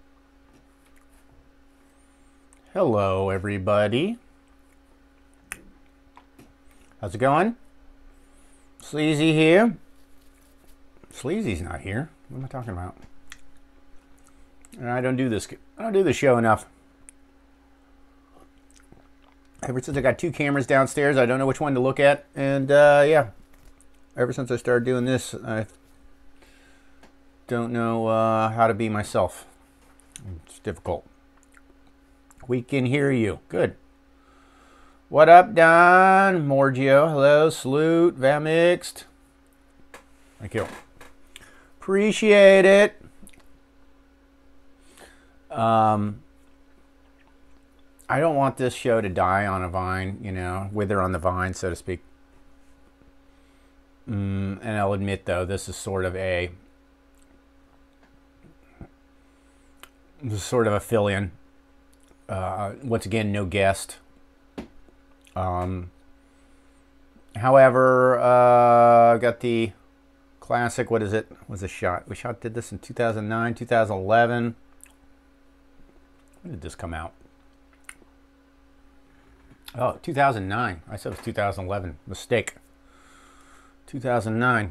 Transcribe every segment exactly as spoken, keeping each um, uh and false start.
Hello, everybody. How's it going? Sleazy here. Sleazy's not here. What am I talking about? I don't do this. I don't do this show enough. Ever since I got two cameras downstairs, I don't know which one to look at, and uh, yeah, ever since I started doing this, I don't know uh, how to be myself. It's difficult. We can hear you. Good. What up, Don? Morgio. Hello. Salute. Vamixed. Thank you. Appreciate it. Um, I don't want this show to die on a vine, you know, wither on the vine, so to speak. Mm, and I'll admit, though, this is sort of a this is sort of a fill-in. Uh, once again, no guest. Um, however, uh, got the classic. What is it? Was a shot? We shot did this in two thousand nine, two thousand eleven. When did this come out? Oh, two thousand nine. I said it was two thousand eleven. Mistake. two thousand nine.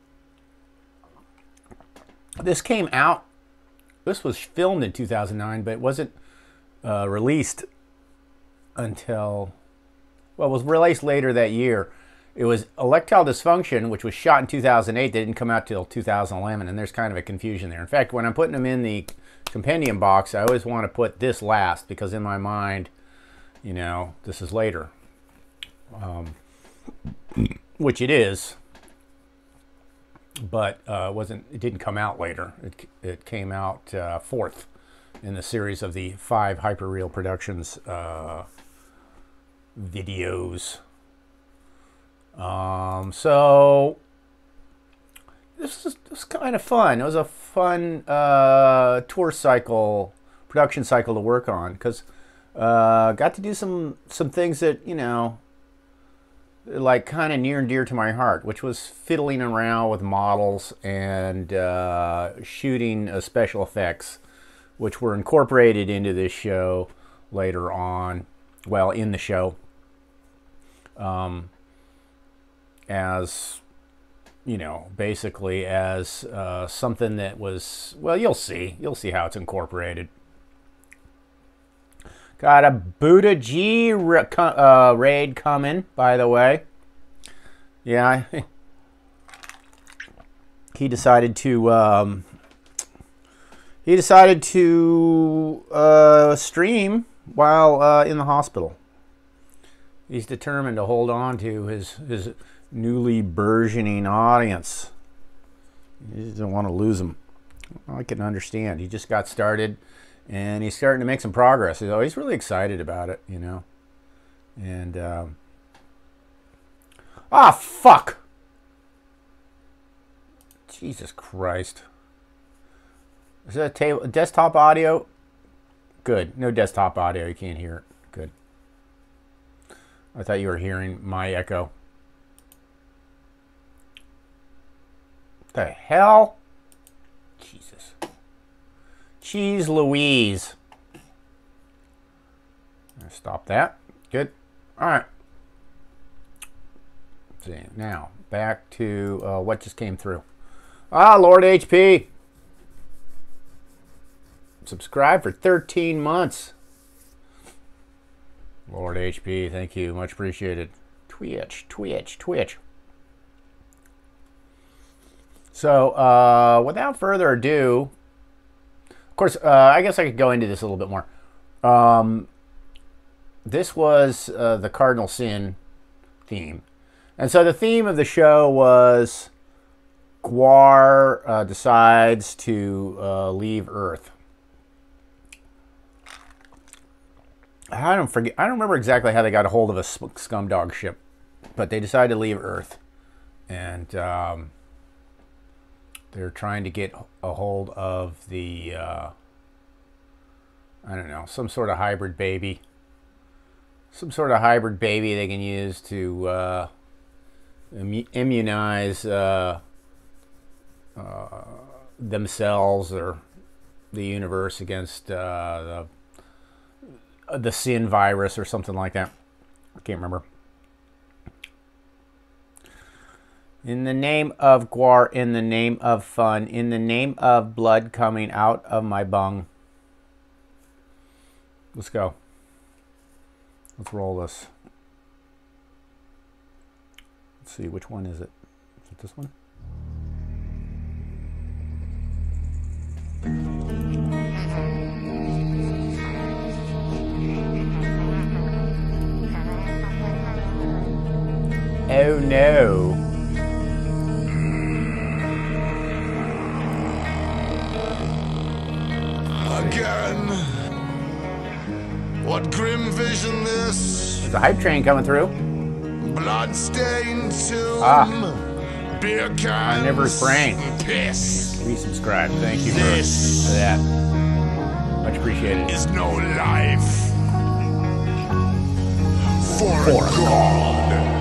This came out. This was filmed in two thousand nine, but it wasn't uh, released until, well, it was released later that year. It was Erectile Dysfunction, which was shot in two thousand eight. They didn't come out till two thousand eleven, and there's kind of a confusion there. In fact, when I'm putting them in the compendium box, I always want to put this last, because in my mind, you know, this is later. Um, which it is, but uh, wasn't. It didn't come out later. It, it came out uh, fourth in the series of the five Hyperreal Productions uh, videos. Um, so this was, this was kind of fun. It was a fun uh, tour cycle, production cycle to work on, because uh, got to do some some things that, you know, like kind of near and dear to my heart, which was fiddling around with models and uh, shooting uh, special effects, which were incorporated into this show later on. Well, in the show. Um, as, you know, basically as uh, something that was, well, you'll see. You'll see how it's incorporated. Got a Buddha G uh, raid coming, by the way. Yeah, he decided to, um, he decided to uh, stream while uh, in the hospital. He's determined to hold on to his, his newly burgeoning audience. He doesn't want to lose them. I can understand. He just got started, and he's starting to make some progress. So he's really excited about it, you know. And, um, ah, fuck! Jesus Christ. Is that a table, desktop audio? Good. No desktop audio. You can't hear it. Good. I thought you were hearing my echo. The hell? Jesus. Cheese Louise. Stop that. Good. All right. Let's see. Now, back to uh, what just came through. Ah, Lord H P. Subscribe for thirteen months. Lord H P, thank you. Much appreciated. Twitch, Twitch, Twitch. So, uh, without further ado, of course, uh, I guess I could go into this a little bit more. Um, this was uh, the Cardinal Sin theme. And so the theme of the show was G W A R uh, decides to uh, leave Earth. I don't forget. I don't remember exactly how they got a hold of a scumdog ship, but they decided to leave Earth, and um, they're trying to get a hold of the uh, I don't know, some sort of hybrid baby, some sort of hybrid baby they can use to uh, immunize uh, uh, themselves or the universe against uh, the the sin virus or something like that. I can't remember. In the name of G W A R, in the name of fun, in the name of blood coming out of my bung. Let's go. Let's roll this. Let's see, which one is it? Is it this one? Oh no. Again. What grim vision this? There's a hype train coming through. Bloodstained tomb. Ah. Beer cans. Carnivorous brain. Piss. Resubscribe. Thank you for, This for that. Much appreciated. is no life for, For a god.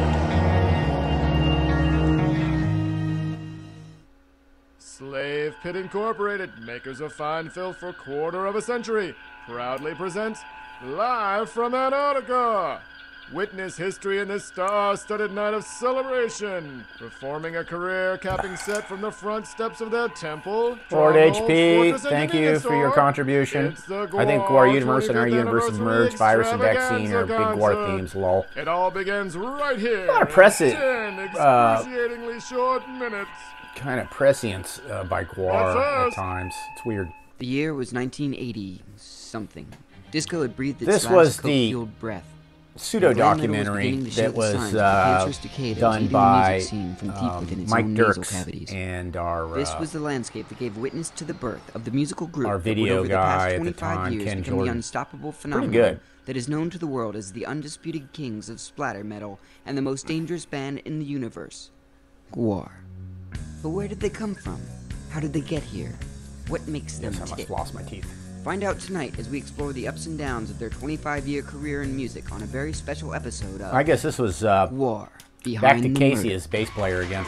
Slave Pit Incorporated, makers of fine filth for quarter of a century, proudly presents live from Antarctica. Witness history in this star-studded night of celebration, performing a career-capping set from the front steps of their temple. Lord H Stronghold P, Fortress thank Engineering you for your Store. contribution. It's the I think G W A R G W A R Universe and our twenty-fifth universes anniversary merged. Virus and vaccine are big G W A R extravaganza themes, lol. It all begins right here. A lot of press in it, ten uh, excruciatingly short minutes. Kind of prescience uh, by G W A R What's at this? times. It's weird. The year was nineteen eighty something. Disco had breathed its This last was the coke-fueled breath. Pseudo The glam metal was documentary beginning to show that the was signs of the uh, cancerous decay that was done eating the by music scene from deep um, within its Mike own nasal Dirks cavities. and our This uh, was the landscape that gave witness to the birth of the musical group our that video would over guy the past at the twenty-five time, years Ken become Jordan. the unstoppable phenomenon good. that is known to the world as the undisputed kings of splatter metal and the most dangerous band in the universe, G W A R. But where did they come from? How did they get here? What makes them Yes, I must tick? floss my teeth. Find out tonight as we explore the ups and downs of their twenty-five year career in music on a very special episode of I guess this was uh, G W A R back Behind to the Casey Murder. as bass player again.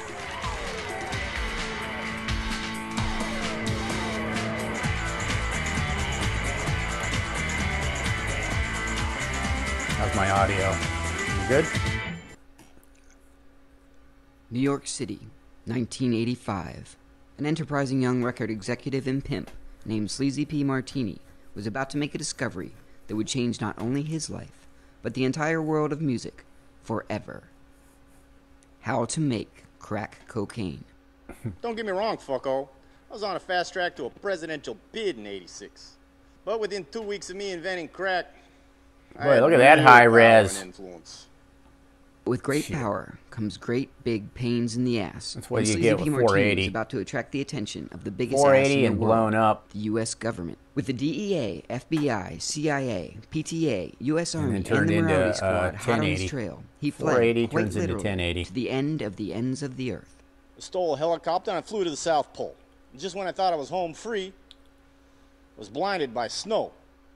How's my audio? You good? New York City, nineteen eighty-five. An enterprising young record executive and pimp named Sleazy P. Martini was about to make a discovery that would change not only his life, but the entire world of music forever. How to make crack cocaine. Don't get me wrong, fucko. I was on a fast track to a presidential bid in eighty-six. But within two weeks of me inventing crack, I Boy, had look at that real high power res. and influence. With great Shit. power comes great big pains in the ass. That's what and you Sleazy get P. with Martini four eighty. was about to attract the attention of the biggest ass four in eighty the and world. blown up. The U S government. With the D E A, F B I, C I A, P T A, U S And Army, then and, turned the into, Morality uh, Squad hot on his 1080. trail, he four fled eighty quite turns into literally ten eighty. to the end of the ends of the earth. I stole a helicopter and I flew to the South Pole. And just when I thought I was home free, I was blinded by snow.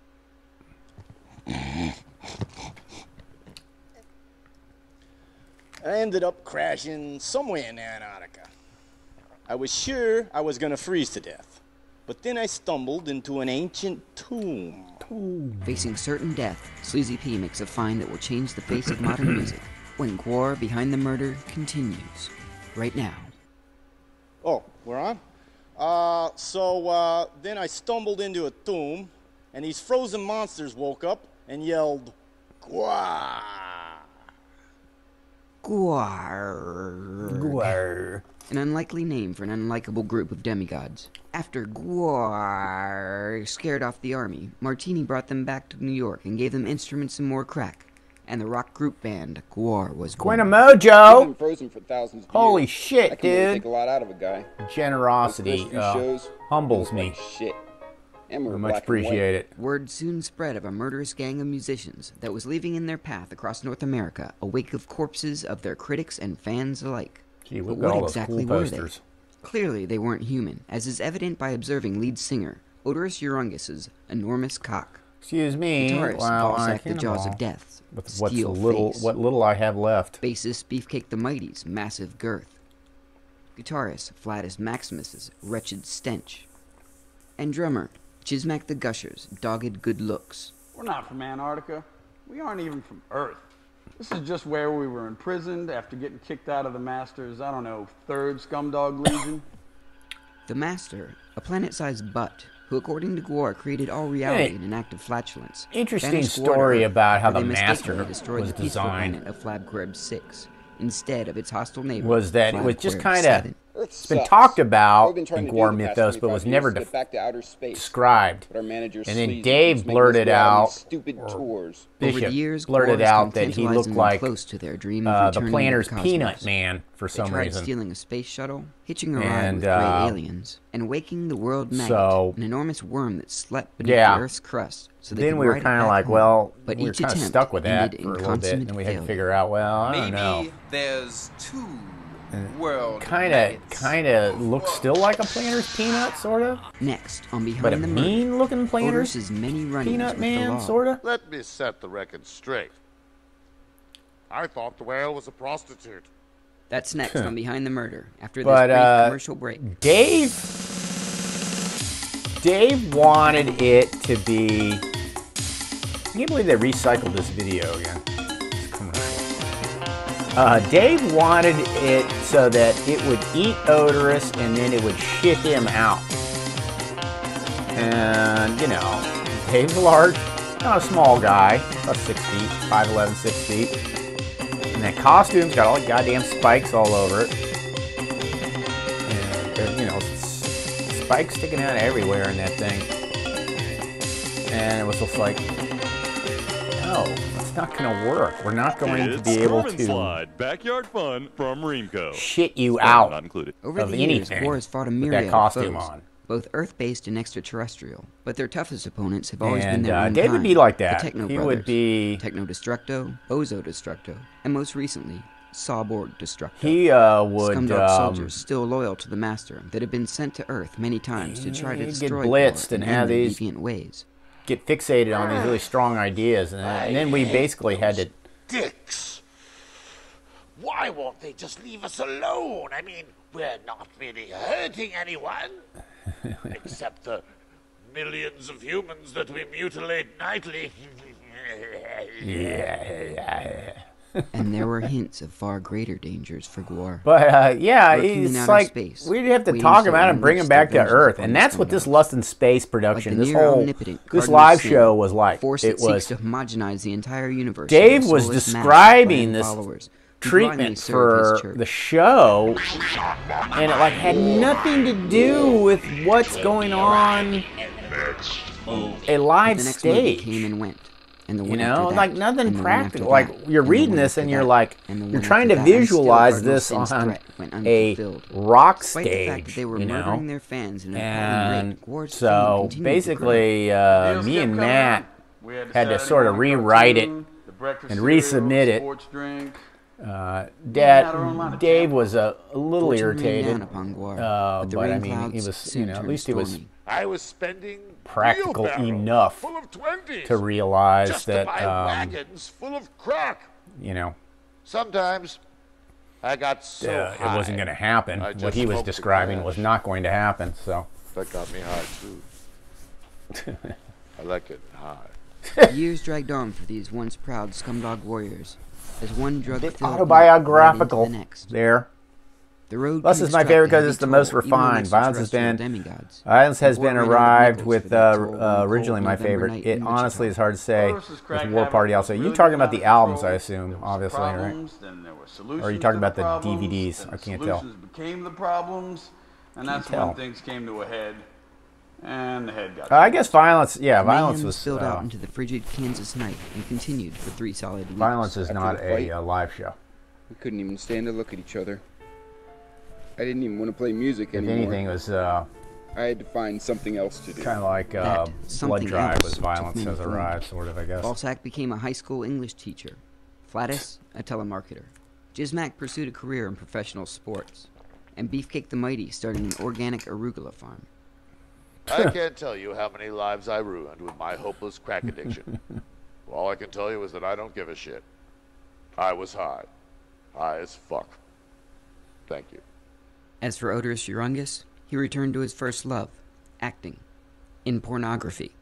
I ended up crashing somewhere in Antarctica. I was sure I was gonna freeze to death. But then I stumbled into an ancient tomb. Facing certain death, Sleazy P makes a find that will change the face of modern music. When G W A R Behind the Murder continues. Right now. Oh, we're on? Uh, so, uh, then I stumbled into a tomb, and these frozen monsters woke up and yelled, G W A R! G W A R. G W A R. An unlikely name for an unlikable group of demigods. After G W A R scared off the army, Martini brought them back to New York and gave them instruments and more crack. And the rock group band G W A R was born. Quinn of He's Mojo! been frozen for thousands of Holy years. shit, That can really dude. take a lot out of a guy. Generosity Those first few uh, shows, humbles we me. looked like shit. And we I were much black and white. appreciate it. Word soon spread of a murderous gang of musicians that was leaving in their path across North America a wake of corpses of their critics and fans alike. Gee, But look at what all those exactly cool were posters. they? Clearly they weren't human, as is evident by observing lead singer Odorous Urungus's enormous cock. Excuse me. Guitarist Wow, I Balzac the can't Jaws know. of Death, With what's steel little, face. what little I have left. Bassist Beefcake the Mighty's massive girth. Guitarist Flatus Maximus's wretched stench. And drummer Jizmak the Gusher's dogged good looks. We're not from Antarctica. We aren't even from Earth. This is just where we were imprisoned after getting kicked out of the Master's, I don't know, third Scumdog Legion. The Master, a planet-sized butt, who according to GWAR created all reality Hey, in an act of flatulence. interesting banished GWAR to story Earth about how after the they Master mistakenly destroyed was the peaceful designed. planet of Flabquerb six, instead of its hostile neighbor, Was that it was just Flabquerb kind of seven. Earth it's been sucks. talked All about we've been trying in to do GWAR the past mythos, but twenty-five was years never is def- get back to outer space. described. But our manager And then sleazy Dave keeps making us blurted go on these out, stupid tours. Over Bishop the years, blurted GWAR has out come that he tantalizingly looked like close to their dream of uh, the returning planner's to the cosmos. Peanut Man for They some tried reason. stealing a space shuttle, hitching a ride And, with gray uh, aliens, and waking the world magnet, so- an enormous worm that slept beneath Yeah. the Earth's crust. So they Then could we were ride it kind of back like, home. well, but we were each kind of attempt stuck with that ended for a in little bit, and then we had to consummate figure out, well, I don't Maybe know. there's two world Kind of, magnets. kind of looks still like a planner's peanut, sort of, Next, on Behind but a the Murder, mean-looking planner's Otis's many run-ins peanut with man, the law. sort of. Let me set the record straight. I thought the whale was a prostitute. That's next on Behind the Murder, after this But brief uh, commercial break. Dave, Dave wanted it to be. I can't believe they recycled this video again. It's commercial. Uh, Dave wanted it so that it would eat Odorous and then it would shit him out. And you know, Dave's large, not a small guy, about six feet, five eleven, six feet. And that costume's got all the goddamn spikes all over it. And there- you know, s- spikes sticking out everywhere in that thing. And it was just like, no, it's not going to work. We're not going to It's be able Corman to Slide, backyard fun from Reamco. shit you Spoiler out Not included. Over of the years, anything GWAR has fought a with myriad that costume of foes, on. both Earth-based and extraterrestrial. But their toughest opponents have always been And their uh, own Dave would kind, be like the that. Techno He Brothers, would be. Techno Destructo, Bozo Destructo, and most recently, Sawborg Destructo. He uh, would. Scumdog Um, soldiers still loyal to the Master that have been sent to Earth many times to try to he'd get destroy blitzed GWAR and and have end their these- deviant ways. get fixated on these really strong ideas, and, and then we basically had to. Dicks! Why won't they just leave us alone? I mean, we're not really hurting anyone. Except the millions of humans that we mutilate nightly. And there were hints of far greater dangers for GWAR. But uh, yeah, Lurking in it's outer like space, we'd have to waiting talk to about it and bring unleash him back their to vengeance Earth, upon and the that's what this Scumdogs. Lust in Space Like production, the this near whole omnipotent this Cardinal live Sin, show was like. force It that seeks was to homogenize the entire universe. Dave into a was soulless mass of describing blind this followers who blindly treatment serve his for church. the show, and it like had nothing to do with what's going on a live the next movie stage. came and went, and the You one know, after that, like nothing and the one practical. after Like that, you're and the reading one this after and you're that, like, and the you're one trying after to that, and still visualize Cardinal this Sin's on threat went a unfulfilled. rock Despite the fact that stage, they were you murdering know. their fans in an appalling And rate, GWAR's fame so continued to grow. basically, uh, Deals me kept and coming Matt out. We had, the had to Saturday sort of morning rewrite it cartoon, the breakfast and cereal, resubmit it. sports drink. Uh, had our own line Dad, of Dave champions. was a, a little Fortune rained irritated, down upon GWAR, uh, but the but I rain mean, he clouds was, soon you know, at turned least he was stormy. I was spending practical wheelbarrows enough full of twenties to realize just that, to buy um, wagons full of crack. you know, Sometimes I got so uh, high, it wasn't going to happen. I What just he was smoked the describing grass. was not going to happen. So, That got me high too. I like it high. Years dragged on for these once proud scumdog warriors, as one drug bit filled autobiographical the next. there. The road Lust to is my destruct favorite had 'cause to it's be the most told, even among refined. Violence has been- extraterrestrial demigods. Violence has GWAR been ran out of arrived nickels with for that uh, cold, uh, cold originally my November favorite. night It in honestly Wichita. is hard to say Versus with crack War habit Party was also. You really talking getting about out the of albums, control. I assume, There was obviously, right? problems, then there were solutions Or are you talking to about the problems, D V Ds? then I the can't tell. Solutions became the problems, and that's tell. when things came to a head, and the head got. Uh, I guess violence, yeah, Mayhem violence was. spilled Uh, out into the frigid Kansas night and continued for three solid weeks. violence is After not the fight. a uh, live show. We couldn't even stand to look at each other. I didn't even want to play music If anymore. anything, it was uh, I had to find something else to do. kind of like uh, That Blood something Drive else with took violence many has forms. arrived, sort of, I guess. Balsack became a high school English teacher. Flatus, a telemarketer. Jizmac pursued a career in professional sports. And Beefcake the Mighty started an organic arugula farm. I can't tell you how many lives I ruined with my hopeless crack addiction. All I can tell you is that I don't give a shit. I was high. High as fuck. Thank you. As for Odorous Urungus, he returned to his first love, acting. in pornography.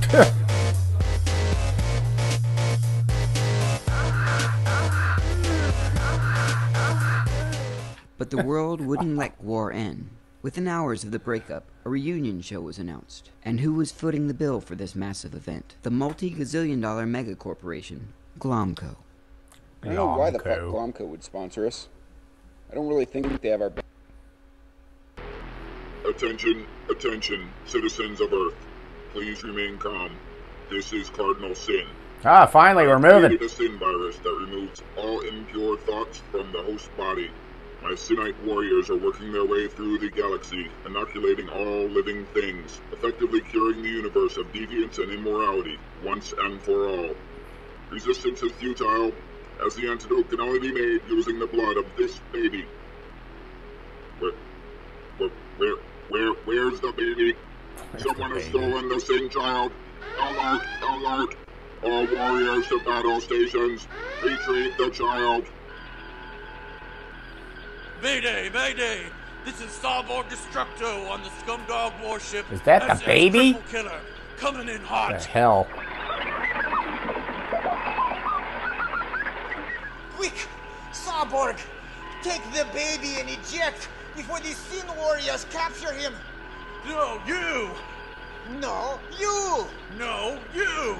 But the world wouldn't let G W A R end. Within hours of the breakup, a reunion show was announced. And who was footing the bill for this massive event? The multi-gazillion dollar mega corporation, Glomco. I don't know why the fuck Glomco would sponsor us. I don't really think they have our back. Attention, attention, citizens of Earth. Please remain calm. This is Cardinal Sin. Ah, finally, we're moving. I created a sin virus that removes all impure thoughts from the host body. My Sinite warriors are working their way through the galaxy, inoculating all living things, effectively curing the universe of deviance and immorality, once and for all. Resistance is futile, as the antidote can only be made using the blood of this baby. Where, where, where, where where's the baby? Where's Someone the has baby? stolen the Sin child. Alert, alert! All warriors to battle stations, retrieve the child. Mayday, mayday! This is Starboard Destructo on the Scumdog warship. Is that the S S baby? Triple Killer, coming in hot. What the hell? Quick! Starborg! Take the baby and eject before these Sin warriors capture him! No, you! No, you! No, you!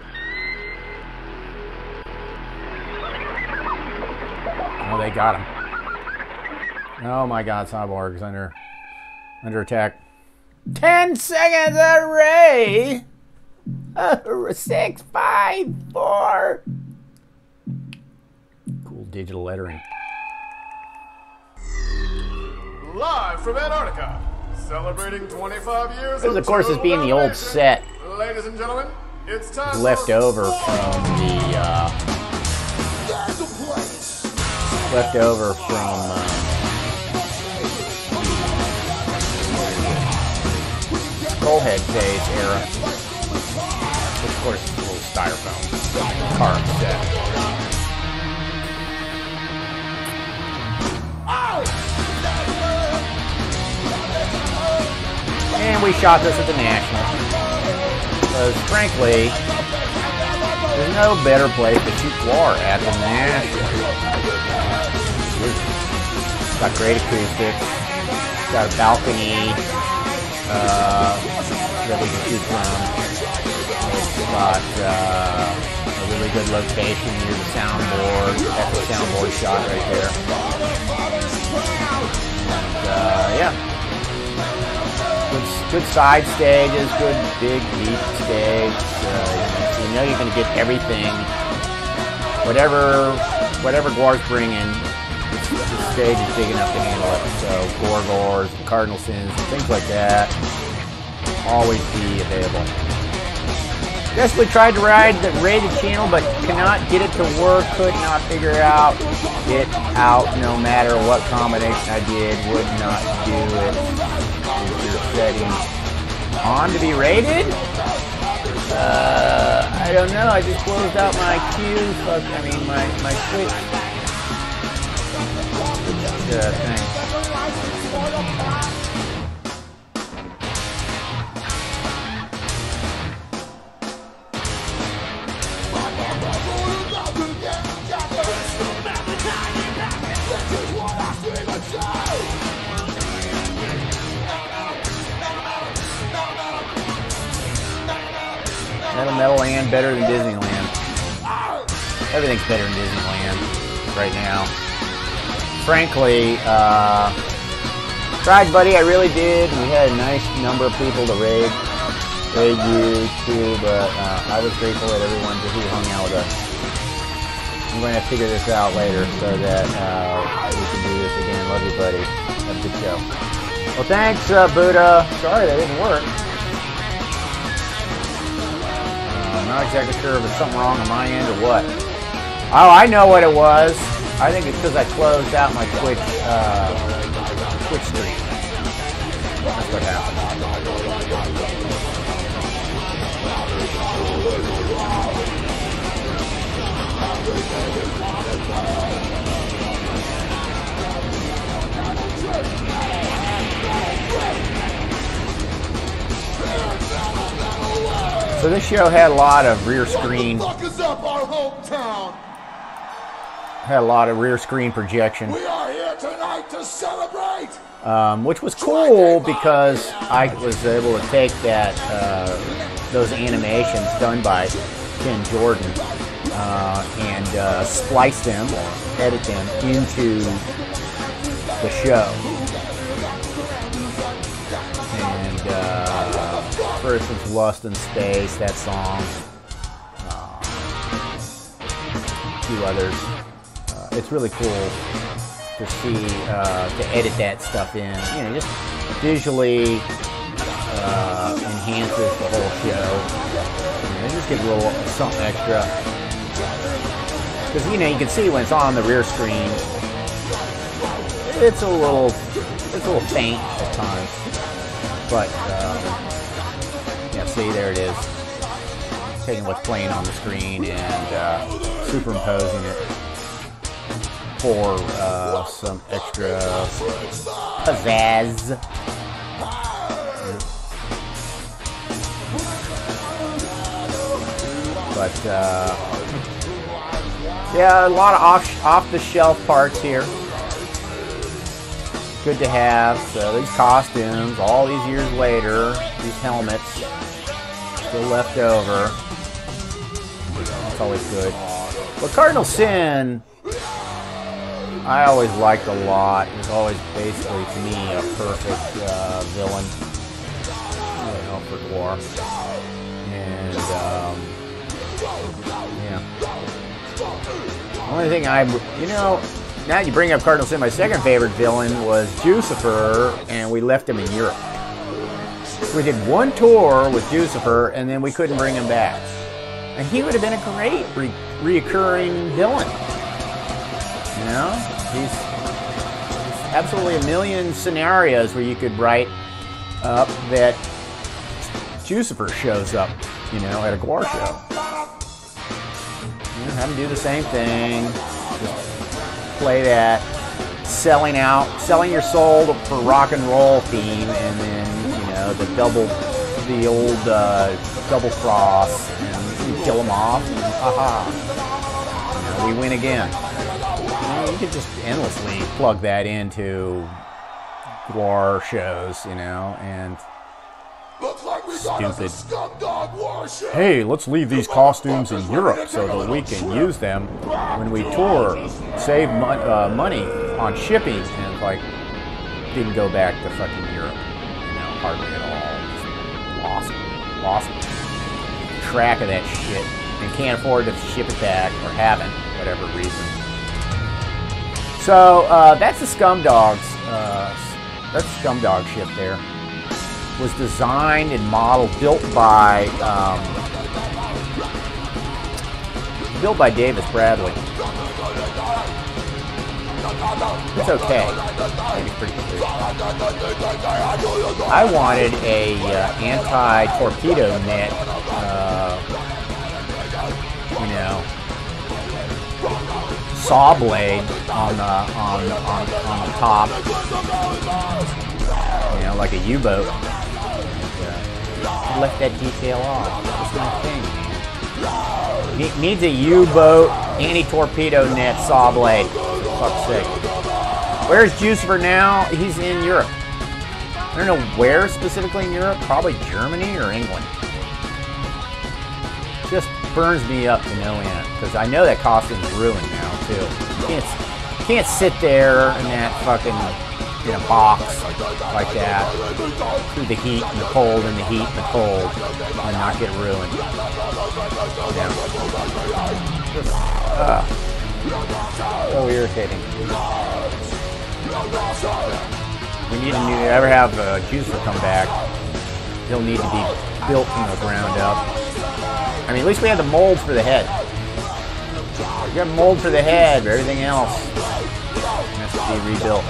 Oh, they got him. Oh my God, Cyborg's under under attack. Ten seconds array. Uh, six, five, four. Cool digital lettering. Live from Antarctica, celebrating twenty-five years. This, of course, is being the old set. Ladies and gentlemen, it's time. Left over from the uh, left over from uh, Skullhead phase era, which of course is a little styrofoam carved set. And we shot this at the National. Because frankly, there's no better place to shoot G W A R at the National. It's got great acoustics. It's got a balcony uh, that we can shoot from. It's got uh, a really good location near the soundboard. That's the soundboard shot right there. And uh, yeah. Good, good side stages, good big deep stage. Uh, you know you're going to get everything. Whatever, whatever G W A R's bringing, the stage is big enough to handle it. So Gorgors, and Cardinal Sins, and things like that, always be available. Desperately tried to ride the rated channel, but cannot get it to work. Could not figure out it out. No matter what combination I did, would not do it. Your settings on to be rated. Uh, I don't know. I just closed out my queues. Fuck, I mean my my Twitch uh, thing. Metal Metal Land better than Disneyland. Everything's better than Disneyland right now. Frankly, uh, tried, buddy. I really did. We had a nice number of people to raid, raid you too, but uh, I was grateful that everyone who hung out with us. I'm going to figure this out later so that uh, we can do this again. Love you, buddy. Have a good show. Well, thanks, uh, Buddha. Sorry that didn't work. I'm not exactly sure if there's something wrong on my end or what. Oh, I know what it was. I think it's because I closed out my Twitch, uh, Twitch stream. That's what happened. So this show had a lot of rear screen. Had a lot of rear screen projection. We are here tonight to celebrate. Um, which was cool because I was able to take that uh, those animations done by Ken Jordan uh, and uh, splice them or edit them into the show. And uh, for instance, "Lust in Space," that song, uh, a few others. Uh, it's really cool to see, uh, to edit that stuff in. You know, just visually uh, enhances the whole show. You know, just gives a little something extra. Because, you know, you can see when it's on the rear screen, it's a little, it's a little faint at times. But, um, yeah, see, there it is. Taking what's playing on the screen and uh, superimposing it for uh, some extra pizzazz. But uh, yeah, a lot of off off the shelf parts here. Good to have. So these costumes, all these years later, these helmets still left over. That's always good. But Cardinal Sin, I always liked a lot. It was always basically, to me, a perfect uh, villain, you know, for G W A R. And, um, yeah. The only thing I, you know, now you bring up Cardinal Sin, my second favorite villain was Jucifer, and we left him in Europe. We did one tour with Jucifer, and then we couldn't bring him back. And he would have been a great re reoccurring villain. You know, he's, he's absolutely a million scenarios where you could write up that Jucifer shows up, you know, at a G W A R show. You know, have him do the same thing. Just play that selling out, selling your soul for rock and roll theme, and then, you know, the double, the old uh, double cross, and you kill them off, and haha, you know, we win again. You could just endlessly plug that into G W A R shows, you know, and stupid. Hey, let's leave these costumes in Europe so that we can use them when we tour, save mo uh, money on shipping, and it's like, didn't go back to fucking Europe, you know, hardly at all. Just lost, lost track of that shit, and can't afford to ship it back, or haven't, whatever reason. So uh, that's the Scumdogs. Uh, that's the Scumdog ship there. Was designed and modeled, built by, um, built by Davis Bradley. It's okay. Maybe pretty clear. I wanted a uh, anti-torpedo net, uh, you know, saw blade on the on on on the top, you know, like a U-boat. Uh, left that detail off. That's my thing, man. It needs a U-boat anti-torpedo net saw blade. For fuck's sake. Where's Jucifer now? He's in Europe. I don't know where specifically in Europe. Probably Germany or England. Just burns me up to no end, because I know that costume's ruined now too. You can't, you can't sit there in that fucking, in a box like that through the heat and the cold and the heat and the cold and not get ruined. Yeah. Just, uh, so irritating. We need to new, ever have uh, Juicer come back, he'll need to be built from the ground up. I mean, at least we have the molds for the head. We got mold for the head, but everything else has to be rebuilt.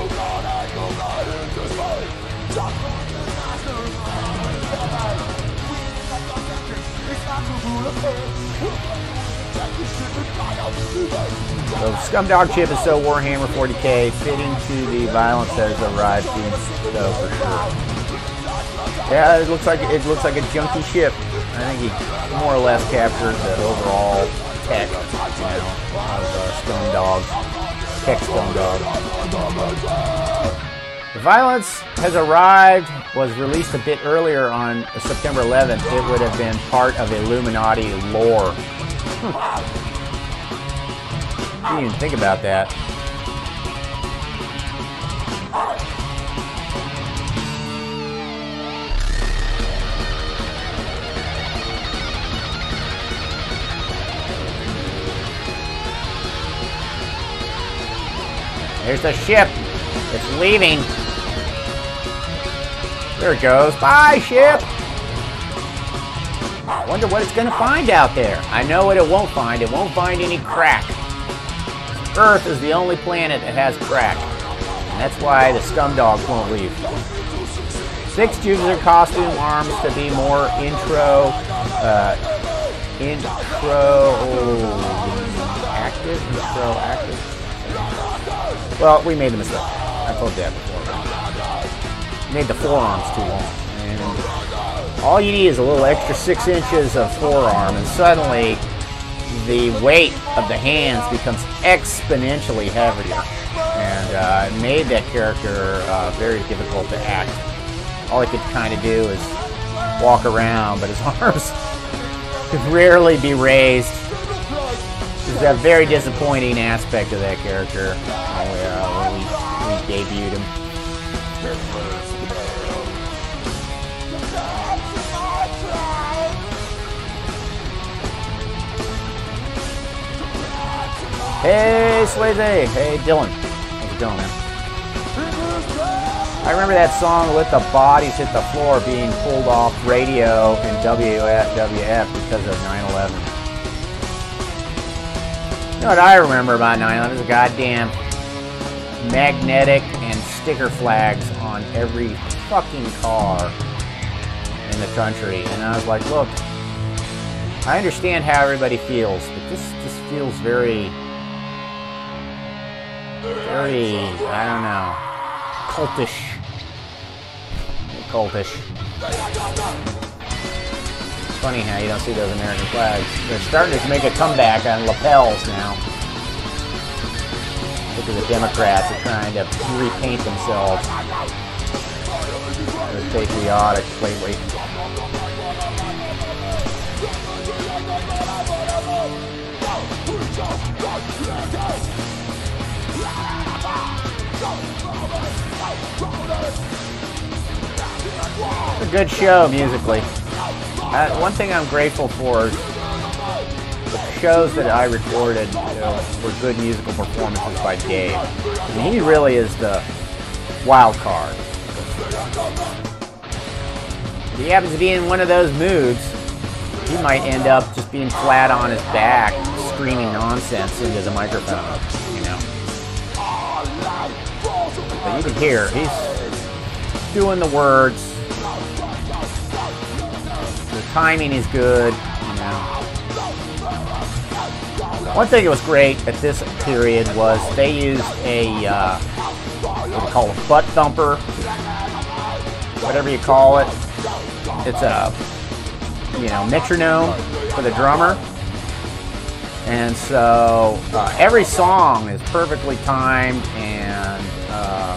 So Scumdog chip is so Warhammer forty K, fitting to the violence that has arrived in, so for sure. Yeah, it looks like it looks like a junky ship. I think he more or less captured the overall tech, you know, of uh, Stone Dog, tech Stone Dog. The Violence Has Arrived was released a bit earlier on September eleventh. It would have been part of Illuminati lore. Hmm. Didn't even think about that. There's the ship. It's leaving. There it goes. Bye, ship. I wonder what it's going to find out there. I know what it won't find. It won't find any crack. Earth is the only planet that has crack. And that's why the scum dogs won't leave. Six uses their costume arms to be more intro, uh, intro active, intro active. Well, we made a mistake. I told you that before. We made the forearms too long. And all you need is a little extra six inches of forearm, and suddenly the weight of the hands becomes exponentially heavier. And uh, it made that character uh, very difficult to act. All he could kind of do is walk around, but his arms could rarely be raised. It's a very disappointing aspect of that character uh, when we, we debuted him. Hey, Swayze! Hey, Dylan. How's it going, man? I remember that song, Let the Bodies Hit the Floor, being pulled off radio in W W F because of nine eleven. You know what I remember about nine eleven is a goddamn magnetic and sticker flags on every fucking car in the country. And I was like, look, I understand how everybody feels, but this, this feels very, very, I don't know, cultish. Cultish. It's funny how you don't see those American flags. They're starting to make a comeback on lapels now. Look at the Democrats are trying to repaint themselves. They're patriotic lately. It's a good show musically. Uh, one thing I'm grateful for is the shows that I recorded, you know, were good musical performances by Dave. I mean, he really is the wild card. If he happens to be in one of those moods, he might end up just being flat on his back, screaming nonsense into the microphone, you know. But you can hear, he's doing the words. The timing is good, you know. One thing that was great at this period was they used a, uh, what do you call it, butt thumper, whatever you call it. It's a, you know, metronome for the drummer. And so uh, every song is perfectly timed and uh,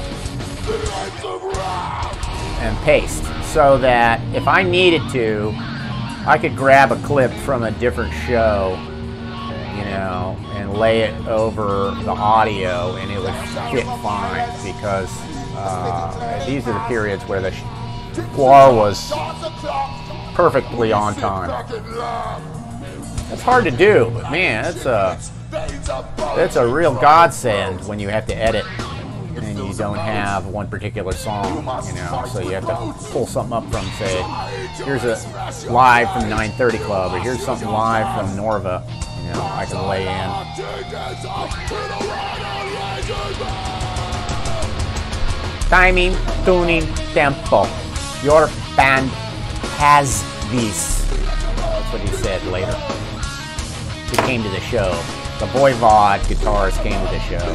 and paced, so that if I needed to, I could grab a clip from a different show, you know, and lay it over the audio, and it would fit fine, because uh, these are the periods where the G W A R was perfectly on time. It's hard to do, but man, it's a it's a real godsend when you have to edit and you don't have one particular song, you know. So you have to pull something up from, say, here's a live from nine thirty Club, or here's something live from Norva, you know, I can lay in. Timing, tuning, tempo. Your band has these. That's what he said later. He came to the show. The Voivod guitarist came to the show.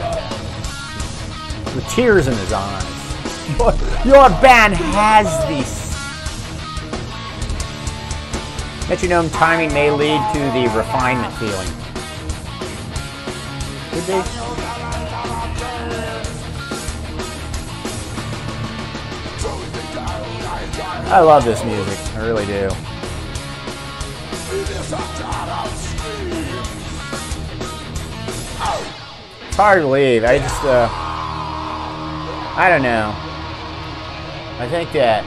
With tears in his eyes. Your, your band has this. Metronome timing may lead to the refinement feeling. Could be. I love this music. I really do. It's hard to believe. I just, uh, I don't know. I think that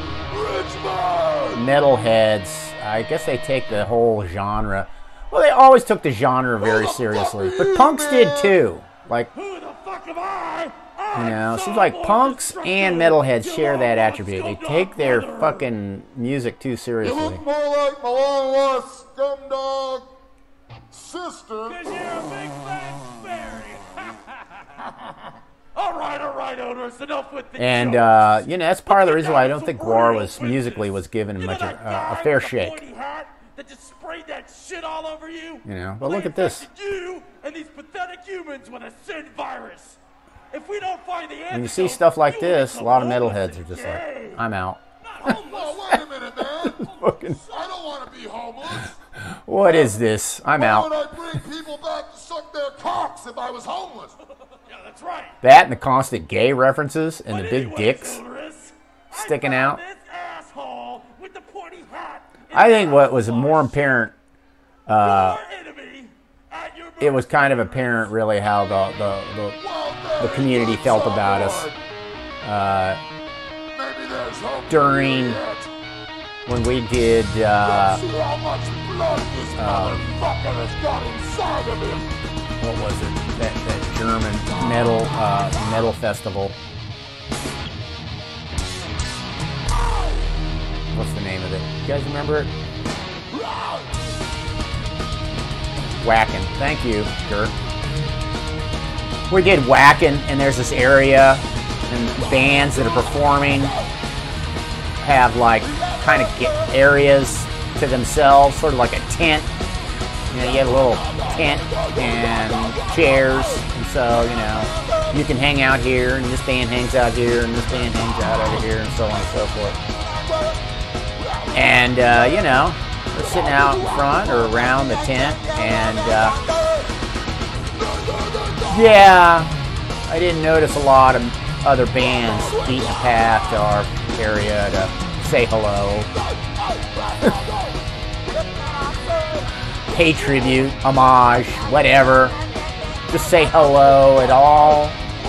metalheads, I guess they take the whole genre. Well, they always took the genre very seriously, but punks did too. Like, Who the fuck am I? you know, it seems like punks and metalheads share that attribute. They take their fucking music too You seriously. look more like my long lost scumdog sister. Cause you're a big fat fairy. all right, all right, owners, enough with the And jokes. uh, you know, that's part of the reason why I don't think G W A R was musically was given much a, a, a fair shake. Pointy hat that just sprayed that shit all over you. You know, but Well, look they at this. infected you and these pathetic humans with a sin virus. If we don't find the answer, When you see stuff like this, a lot of metalheads are just like, I'm out. Oh, wait a minute, man. Fucking, I don't want to be homeless. what is this? I'm Why out. would I bring people back to suck their cocks if I was homeless? Yeah, that's right. That and the constant gay references and the But big anyways, dicks owners, sticking I out. found this asshole with the pointy hat in I the think what was more apparent, uh, enemy at your it was kind of apparent really how the, the, the, the community felt about us uh, Maybe there's hope during yet. when we did uh, See how much blood this um, motherfucker has got inside of him. what was it, that, that German metal uh, metal festival. What's the name of it? You guys remember it? Whackin'. Thank you, Dirk. We did Whackin', and there's this area, and bands that are performing have like kind of get areas to themselves, sort of like a tent. You know, you have a little tent and chairs, and so, you know, you can hang out here, and this band hangs out here, and this band hangs out over here, and so on and so forth. And, uh, you know, we're sitting out in front or around the tent, and, uh, yeah, I didn't notice a lot of other bands beating a path to our area to say hello. Pay tribute, homage, whatever. Just say hello at all.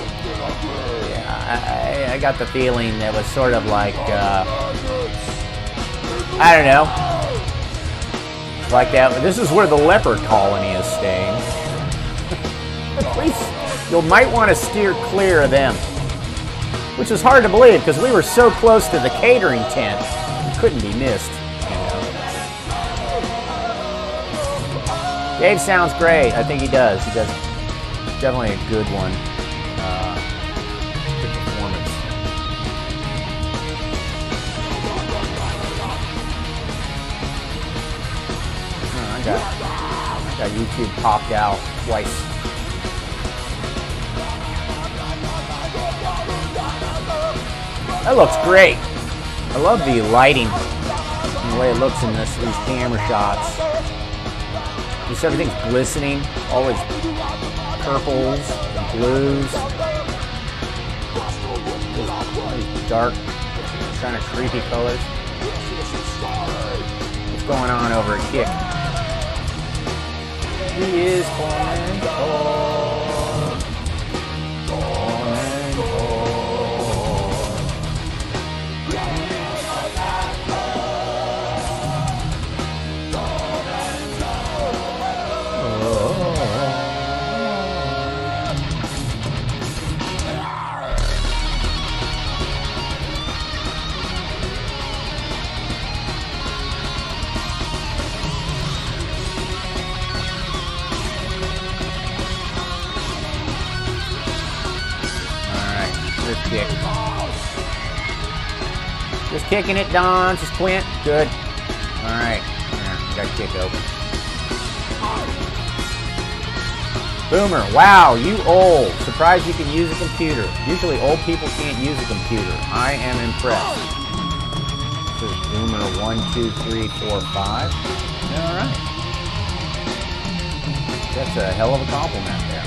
Yeah, I, I got the feeling that was sort of like, uh, I don't know. Like that. This is where the leopard colony is staying. At least you might want to steer clear of them. Which is hard to believe because we were so close to the catering tent. It couldn't be missed. You know. Dave sounds great. I think he does. He does definitely a good one. Uh, good performance. Oh, I got, I got YouTube popped out twice. That looks great. I love the lighting and the way it looks in this these camera shots. Just everything's glistening, all these purples and blues. All these dark, kind of creepy colors. What's going on over at Kick? He is coming home. Coming home. Kick. Just kicking it, Don. Just Quint. Good. All right. There, got kick open. Boomer. Wow, you old. Surprised you can use a computer. Usually old people can't use a computer. I am impressed. This is Boomer one, two, three, four, five. All right. That's a hell of a compliment there.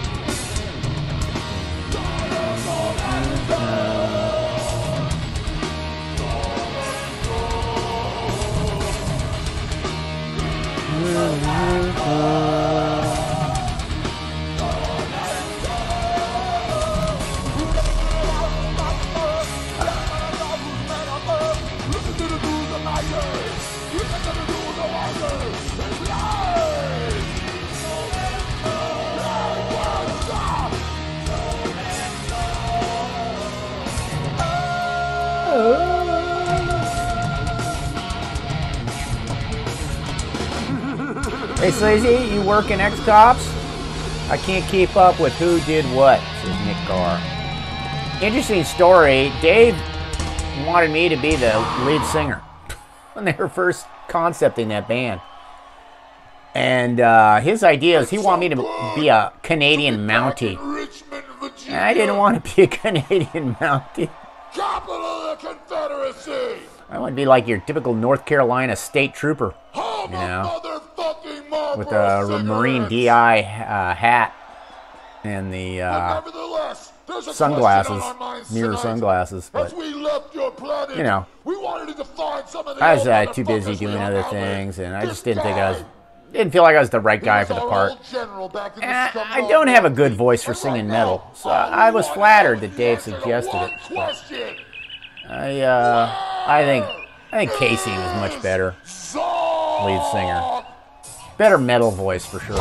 Hey Sleazy, you work in X Cops? I can't keep up with who did what, says Nick Garr. Interesting story. Dave wanted me to be the lead singer when they were first concepting that band. And uh, his idea is he wanted me to be a Canadian Mountie. And I didn't want to be a Canadian Mountie. Capital of the Confederacy! I want to be like your typical North Carolina state trooper. You know? With a Marine D I uh, hat and the uh, sunglasses, mirror sunglasses. But, you know, I was uh, too busy doing other things, and I just didn't think I was, didn't feel like I was the right guy for the part. And I don't have a good voice for singing metal, so I was flattered that Dave suggested it. But I, uh, I think, I think Casey was much better lead singer. Better metal voice for sure.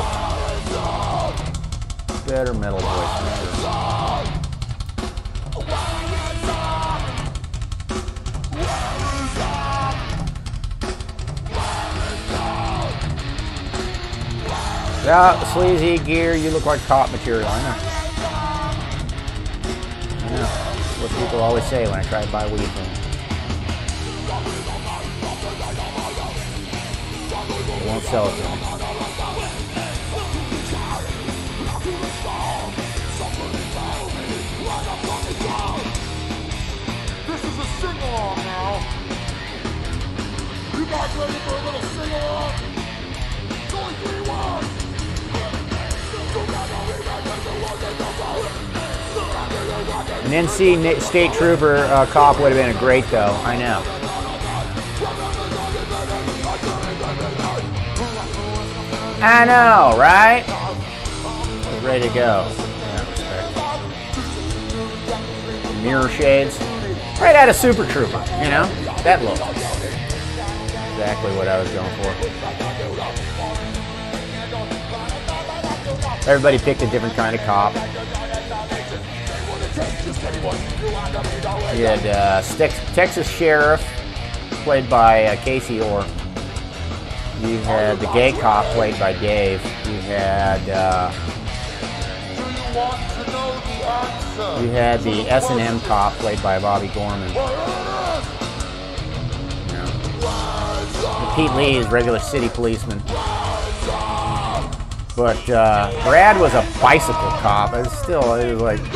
Better metal voice for sure. Yeah, sleazy gear, you look like cop material. I know. I know. That's what people always say when I try to buy weed from them. They won't sell it to me. This is a sing-along now. You guys ready for a little sing-along? Going three one. An N C state trooper uh, cop would have been a great though. I know. I know, right? Ready to go. Yeah, mirror shades. Right out of Super Trooper, you know? That look. Exactly what I was going for. Everybody picked a different kind of cop. You had uh, Texas Sheriff, played by uh, Casey Orr. You had the gay cop, played by Dave. You had uh, you had the S and M cop, played by Bobby Gorman. You know. Pete Lee is regular city policeman. But uh, Brad was a bicycle cop. It's still, it was like.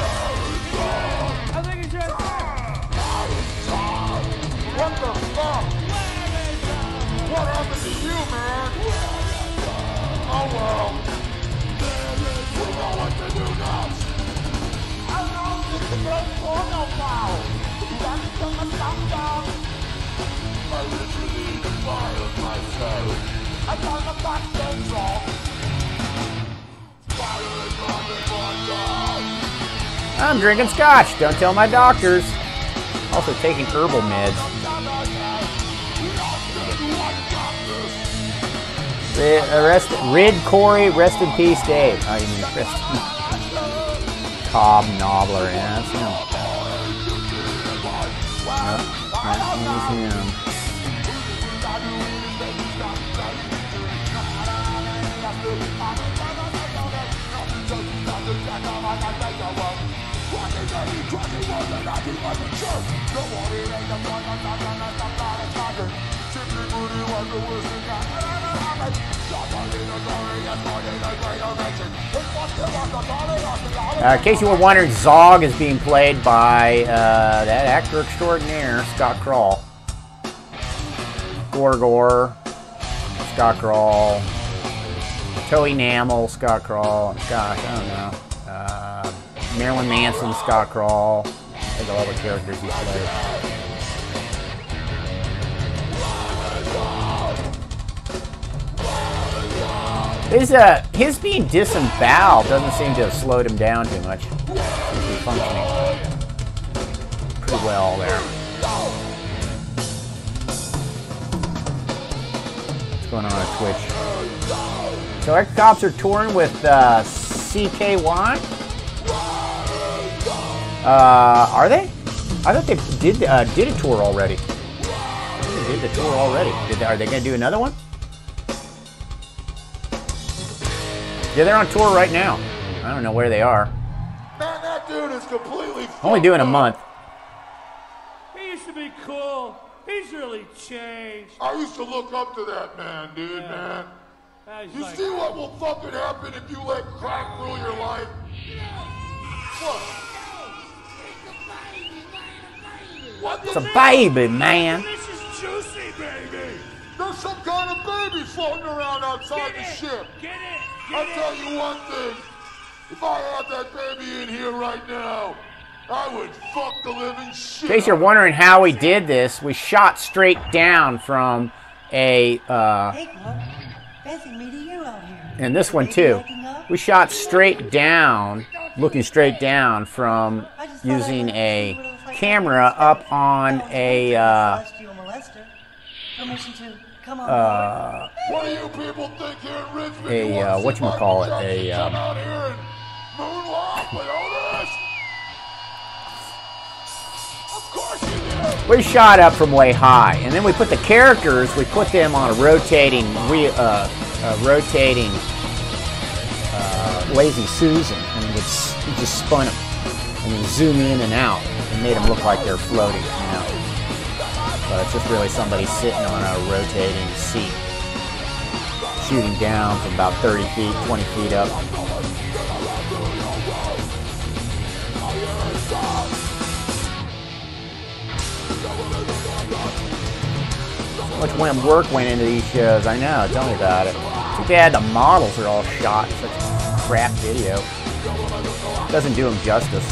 What the fuck? What happened to you, man? Oh well. We know what to do next. I know this is a porno now. That's from a countdown. I literally defiled myself. I found the back things off. I'm drinking scotch. Don't tell my doctors. Also taking herbal meds. The arrest, Rid Corey, rest in peace, Dave. Oh, you mean rest in Cobb Nobbler, yeah, that's him. Yep, that is him. Uh, in case you were wondering, Zog is being played by uh, that actor extraordinaire, Scott Crawl. Gorgor. Scott Crawl, Toe Enamel, Scott Crawl, gosh, I don't know. Uh, Marilyn Manson, Scott Crawl. I think of all the characters he played. His, uh, his being disemboweled doesn't seem to have slowed him down too much. Seems to be functioning pretty well there. What's going on at Twitch? So Ex Cops are touring with uh, C K Y? Uh, are they? I thought they did uh, did a tour already. I think they did the tour already. Did they, are they going to do another one? Yeah, they're on tour right now. I don't know where they are. Man, that dude is completely Only doing a month. He used to be cool. He's really changed. I used to look up to that man, dude, Yeah. man. Now he's You like- see what will fucking happen if you let crack rule your life? What? What It's the a baby, man. This is juicy, baby. There's some kind of baby floating around outside the ship. Get it! I'll tell you one thing. If I had that baby in here right now, I would fuck the living shit. In case you're wondering how we did this, we shot straight down from a, uh, Hey, Clark. Fancy meeting you out here. and this one too. We shot straight down, looking straight down from using a camera up on a, uh, Celestial molester. Permission to come on uh, What do you people think here in Richmond? a, You uh, want to see whatchamacallit, Michael a, Jackson um, come out here and moonwalk with Otis? Of course you did. we shot up from way high, and then we put the characters, we put them on a rotating, we, uh, uh, rotating uh, Lazy Susan, and we just, we just spun them, and we zoom in and out, and made them look like they're floating, you know. But it's just really somebody sitting on a rotating seat, shooting down from about thirty feet, twenty feet up. So much when work went into these shows, I know, tell me about it. Too bad the models are all shot in such crap video. Doesn't do them justice.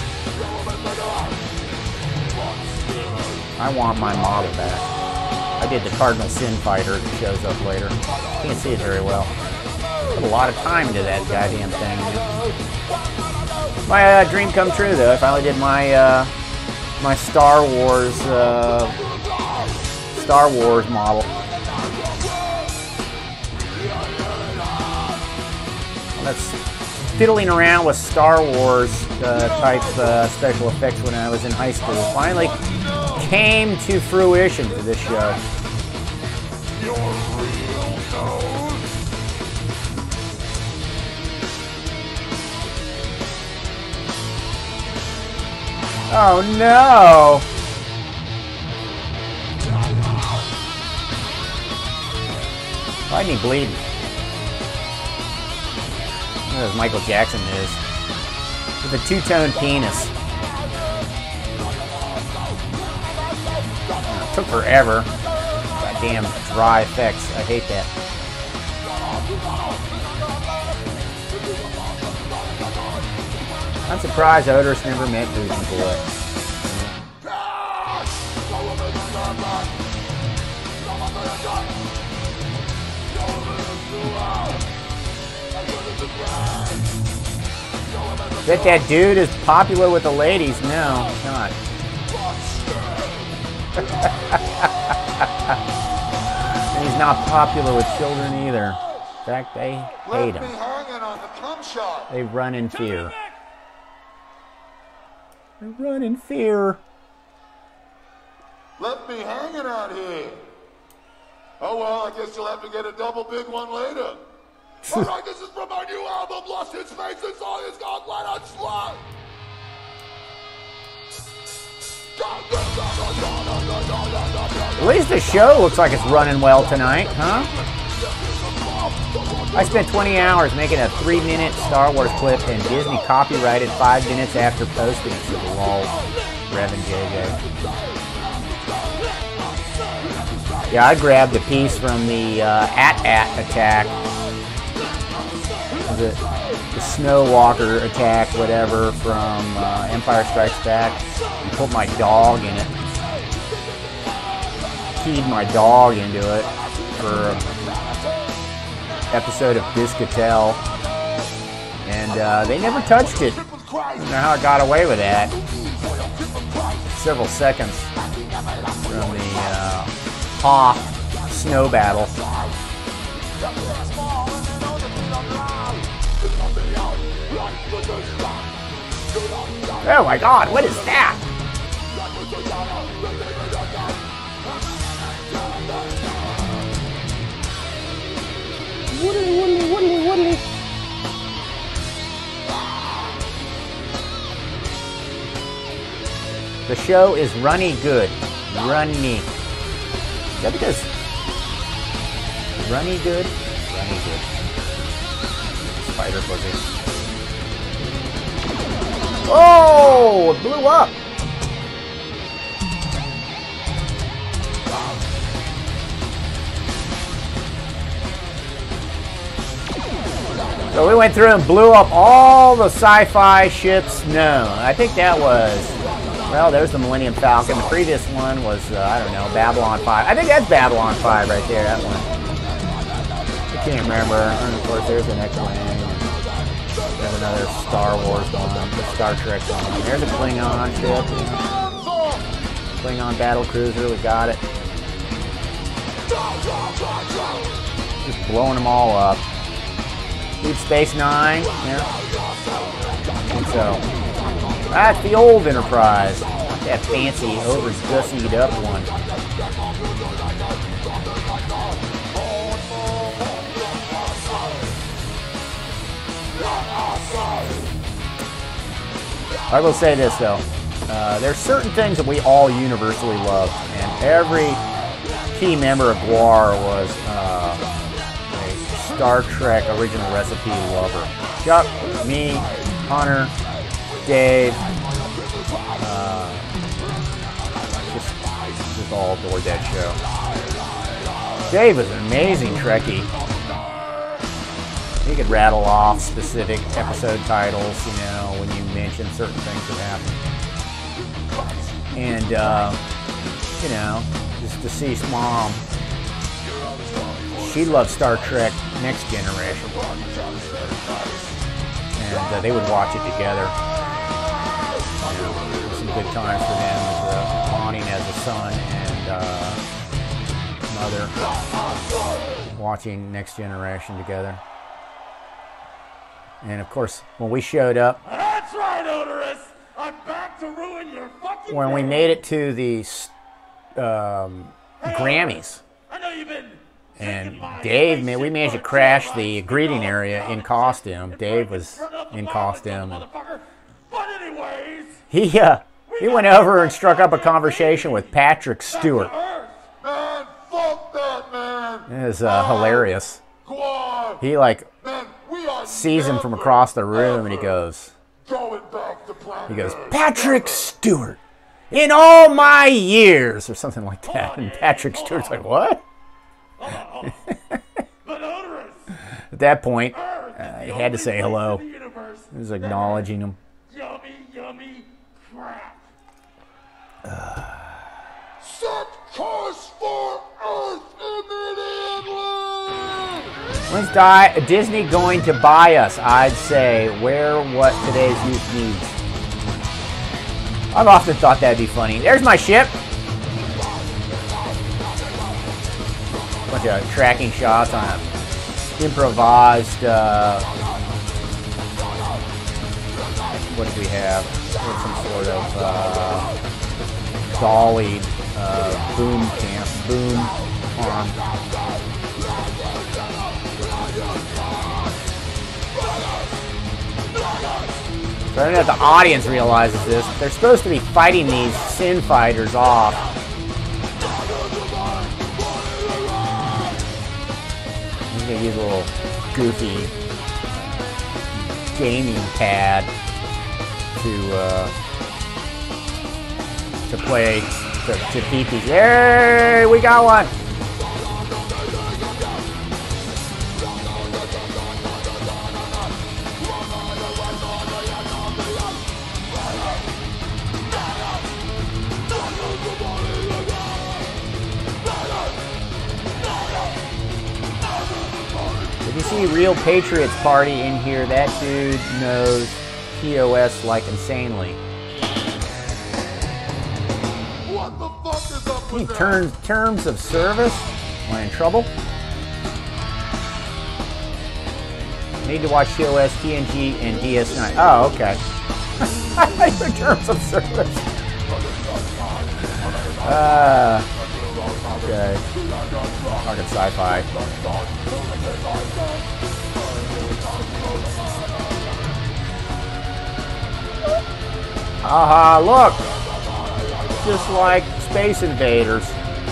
I want my model back. I did the Cardinal Sin Fighter that shows up later. Can't see it very well. Put a lot of time into that goddamn thing. My uh, dream come true though. I finally did my uh, my Star Wars uh, Star Wars model. That's fiddling around with Star Wars uh, type uh, special effects when I was in high school. Finally came to fruition for this show. Oh no! Why isn't he bleeding? As Michael Jackson is. With a two-tone penis. It took forever. Goddamn dry effects. I hate that. I'm surprised Otis never met Boozy Boy. Bet that dude is popular with the ladies. No, he's not. And he's not popular with children either. In fact, they hate him. They run in fear. They run in fear. Left me hanging out here. Oh well, I guess you'll have to get a double big one later. Alright, this is from our new album, Lost in Space. This song is called Let Us Fly. At least the show looks like it's running well tonight, huh? I spent twenty hours making a three minute Star Wars clip and Disney copyrighted five minutes after posting it. So lol, Rev and J J. Yeah, I grabbed a piece from the uh, At-At attack. The, the Snow Walker attack, whatever, from uh, Empire Strikes Back. And put my dog in it. Keyed my dog into it for an episode of Biscuitel. And uh, they never touched it. I don't know how I got away with that. Several seconds from the uh, Ha snow battle. Oh my god, what is that? Woodley, woodley, woodley, woodley. The show is runny good. Runny. Is that because runny good? Runny good. Spider pussy. Oh! It blew up! So we went through and blew up all the sci-fi ships known. I think that was, well, there's the Millennium Falcon. The previous one was, uh, I don't know, Babylon five. I think that's Babylon five right there, that one. I can't remember. And of course, there's an X-Wing. There's another Star Wars one, the Star Trek one. There's a Klingon ship. Klingon battle cruiser, we got it. Just blowing them all up. Deep Space Nine, yeah. I think so. That's the old Enterprise. That fancy, over-gussied up one. I will say this though, uh, there's certain things that we all universally love, and every key member of G W A R was uh, a Star Trek original recipe lover. Chuck, me, Hunter, Dave, uh, just, just all adored that show. Dave was an amazing Trekkie. He could rattle off specific episode titles, you know, when you mention certain things that happen. And, uh, you know, just to see Mom, she loved Star Trek Next Generation. And uh, they would watch it together. You know, it was some good times for them as a bonding as a son and uh, mother watching Next Generation together. And of course, when we showed up, That's right, Odorous! I'm back to ruin your fucking when we made it to the um, hey, Grammys, I know you've been and Dave, man, we managed to crash the greeting area in costume. Dave was in costume. And but anyways, he uh, he went over and struck up a conversation with Patrick Stewart. Man, fuck that, man! It was uh, hilarious. G W A R! He like Man, we are sees him from across the room, and he goes, going back to planet he goes, Earth. Patrick Stewart, in all my years, or something like that. And Patrick Stewart's like, what? At that point, uh, he had to say hello. He was acknowledging him. Yummy, yummy crap. Uh, Set course for Earth immediately! When's Di- Disney going to buy us? I'd say wear what today's youth needs. I've often thought that'd be funny. There's my ship. Bunch of tracking shots on an improvised. Uh, what did we have? Some sort of uh, dolly uh, boom camp, boom arm. So I don't know if the audience realizes this. They're supposed to be fighting these Sin fighters off. I'm gonna use a little goofy gaming pad to uh, to play to, to beat these. Hey, we got one. you see Real Patriots Party in here, that dude knows T O S like insanely. What the fuck is up with Any terms, terms of service? Am I in trouble? Need to watch T O S, T N G, and D S nine. Oh, okay. In terms of service. Uh, okay. Talking sci-fi. Aha, look! Just like Space Invaders.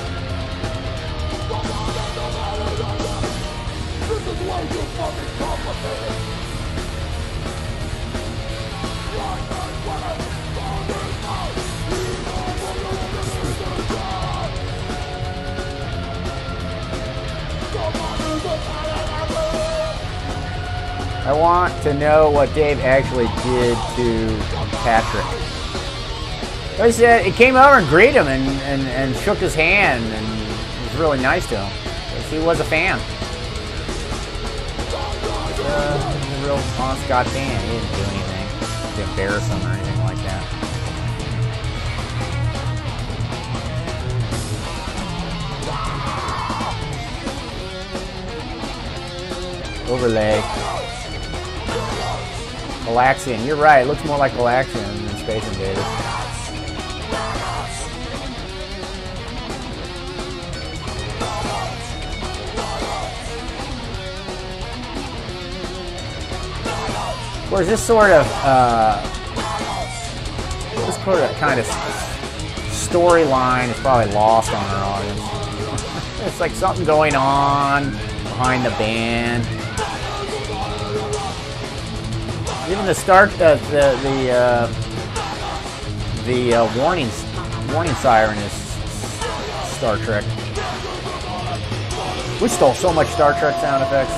I want to know what Dave actually did to Patrick. He said he came over and greeted him and, and, and shook his hand and was really nice to him. He was a fan. Uh, he's a real honest God fan. He didn't do anything to embarrass him or anything like that. Overlay. Galaxian. You're right. It looks more like Galaxian than Space Invaders. Of course, this sort of uh, this sort of kind of storyline is probably lost on our audience. It's like something going on behind the band. Even the start, uh, the the uh, the uh, warning warning siren is Star Trek. We stole so much Star Trek sound effects.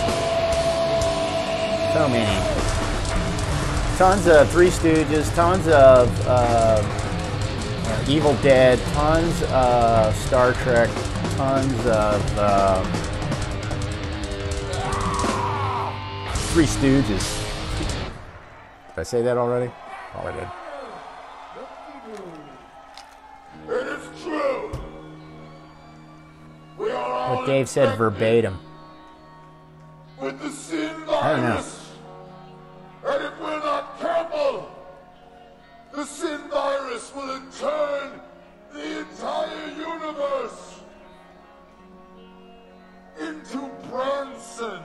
So many. Tons of Three Stooges. Tons of uh, uh, Evil Dead. Tons of Star Trek. Tons of uh, Three Stooges. Did I say that already? Oh, I did. It is true. We are What Dave said verbatim. with the sin I don't know. virus. And if we're not careful, the sin virus will turn the entire universe into Branson.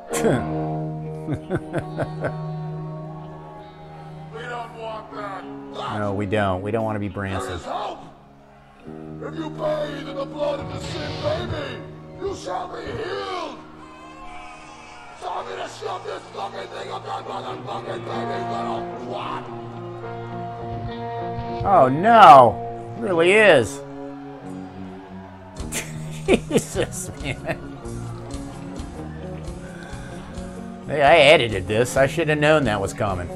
We don't want that. No, we don't. We don't want to be Branson. There is hope. If you bathe in the blood of the sin baby, you shall be healed. So I'm gonna shove this fucking thing up that motherfucking baby's little twat. Oh no! It really is. Jesus, man. Hey, I edited this. I should have known that was coming.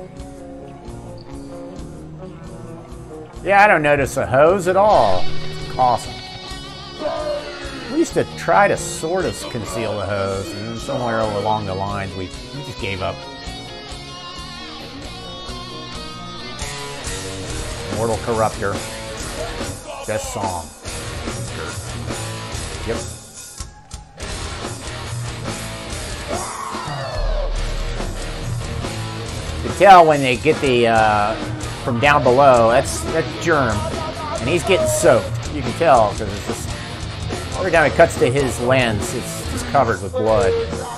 Yeah, I don't notice a hose at all. It's awesome. We used to try to sort of conceal the hose, and then somewhere along the lines we, we just gave up. Mortal Corruptor. Best song. Yep. You can tell when they get the uh, from down below. That's that's Germ, and he's getting soaked. You can tell because it's just every time it cuts to his lens, it's just covered with blood.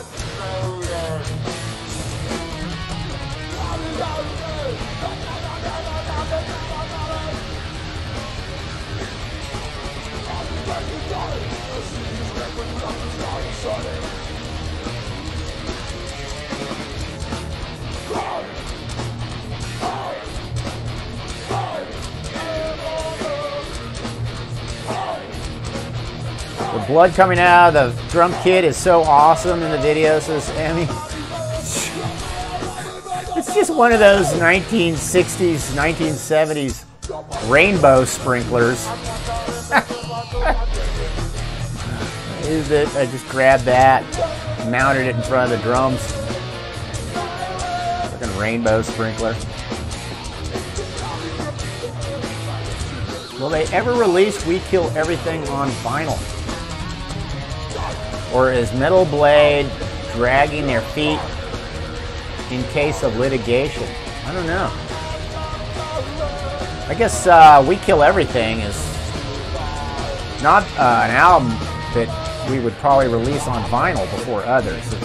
The blood coming out of the drum kit is so awesome in the video, says Amy. It's just one of those nineteen sixties, nineteen seventies rainbow sprinklers. Is it? I just grabbed that. mounted it in front of the drums. Fucking rainbow sprinkler. Will they ever release We Kill Everything on vinyl? Or is Metal Blade dragging their feet in case of litigation? I don't know. I guess uh, We Kill Everything is not uh, an album that we would probably release on vinyl before others. It's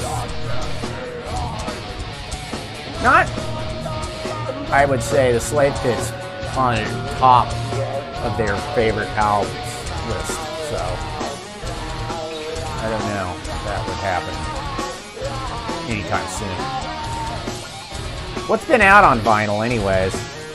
not, I would say, the Slave Pit's on the top of their favorite albums list, so I don't know if that would happen anytime soon. What's been out on vinyl anyways?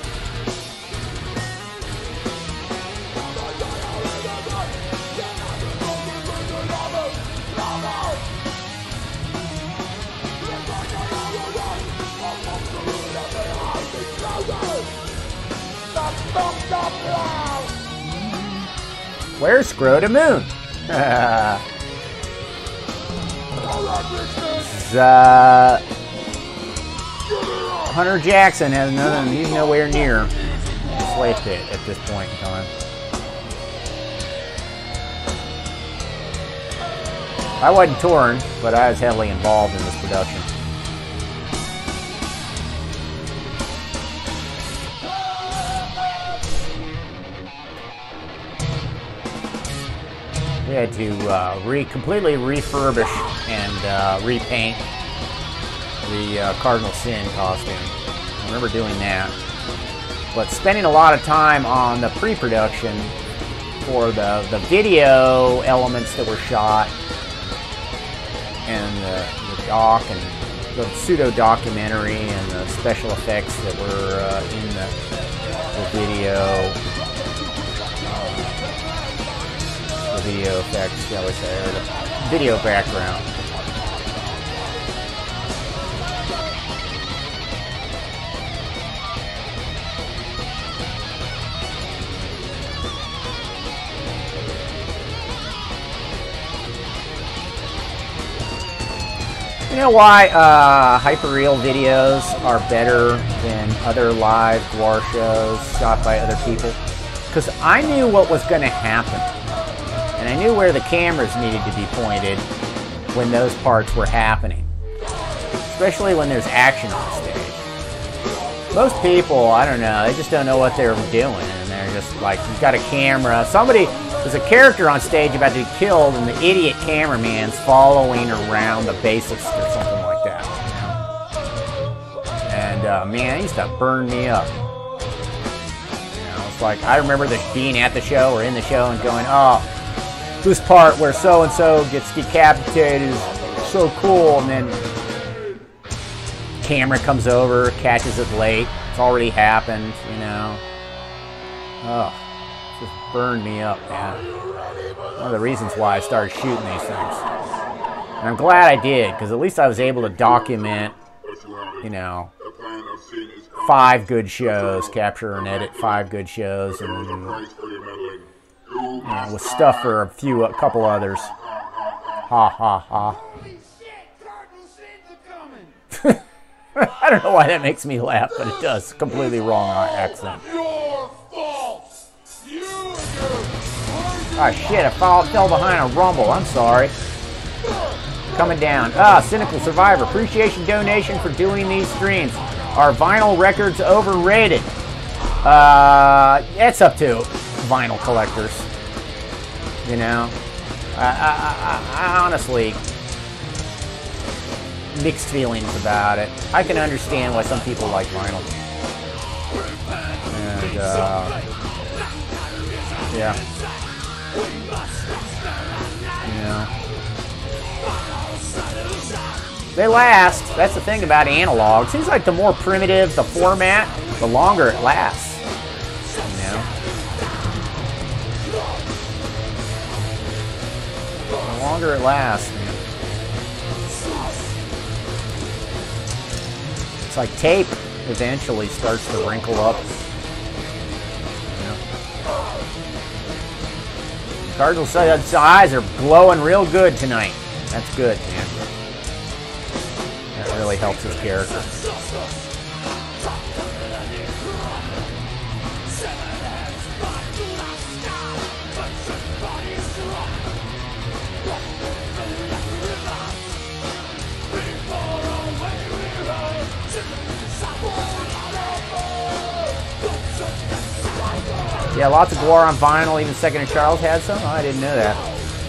Where's Scrota Moon? uh, Hunter Jackson has nothing. He's nowhere near the Slave Pit at this point in time. I wasn't touring, but I was heavily involved in this production. We had to uh, re completely refurbish and uh, repaint the uh, Cardinal Sin costume. I remember doing that. But spending a lot of time on the pre-production for the, the video elements that were shot and the, the doc and the pseudo-documentary and the special effects that were uh, in the, the video. Video effects, shall we say, or the video background. You know why uh, hyperreal videos are better than other live G W A R shows shot by other people? Because I knew what was going to happen. And I knew where the cameras needed to be pointed when those parts were happening. Especially when there's action on stage. Most people, I don't know, they just don't know what they're doing. And they're just like, you've got a camera. Somebody, there's a character on stage about to be killed and the idiot cameraman's following around the bassist or something like that. You know? And uh, man, it used to burn me up. You know, it's like, I remember the, being at the show or in the show and going, oh, this part where so-and-so gets decapitated is so cool, and then camera comes over, catches it late, it's already happened, you know. Oh, it just burned me up, man. One of the reasons why I started shooting these things. And I'm glad I did, because at least I was able to document, you know, five good shows, capture and edit five good shows, and you know, with stuff for a few, a couple others. Ha ha ha. I don't know why that makes me laugh, but it does. Completely wrong accent. Ah, shit, I fell, fell behind a rumble. I'm sorry. Coming down. Ah, Cynical Survivor. Appreciation donation for doing these streams. Are vinyl records overrated? Uh, it's up to vinyl collectors. You know? I, I, I, I honestly... mixed feelings about it. I can understand why some people like vinyl. And, uh... yeah. Yeah. They last. That's the thing about analog. Seems like the more primitive the format, the longer it lasts. You know? The longer it lasts, man. It's like tape eventually starts to wrinkle up. You know? Cardinal's eyes are glowing real good tonight. That's good, man. helps his character. Yeah, lots of G W A R on vinyl. Even Second and Charles had some. Oh, I didn't know that.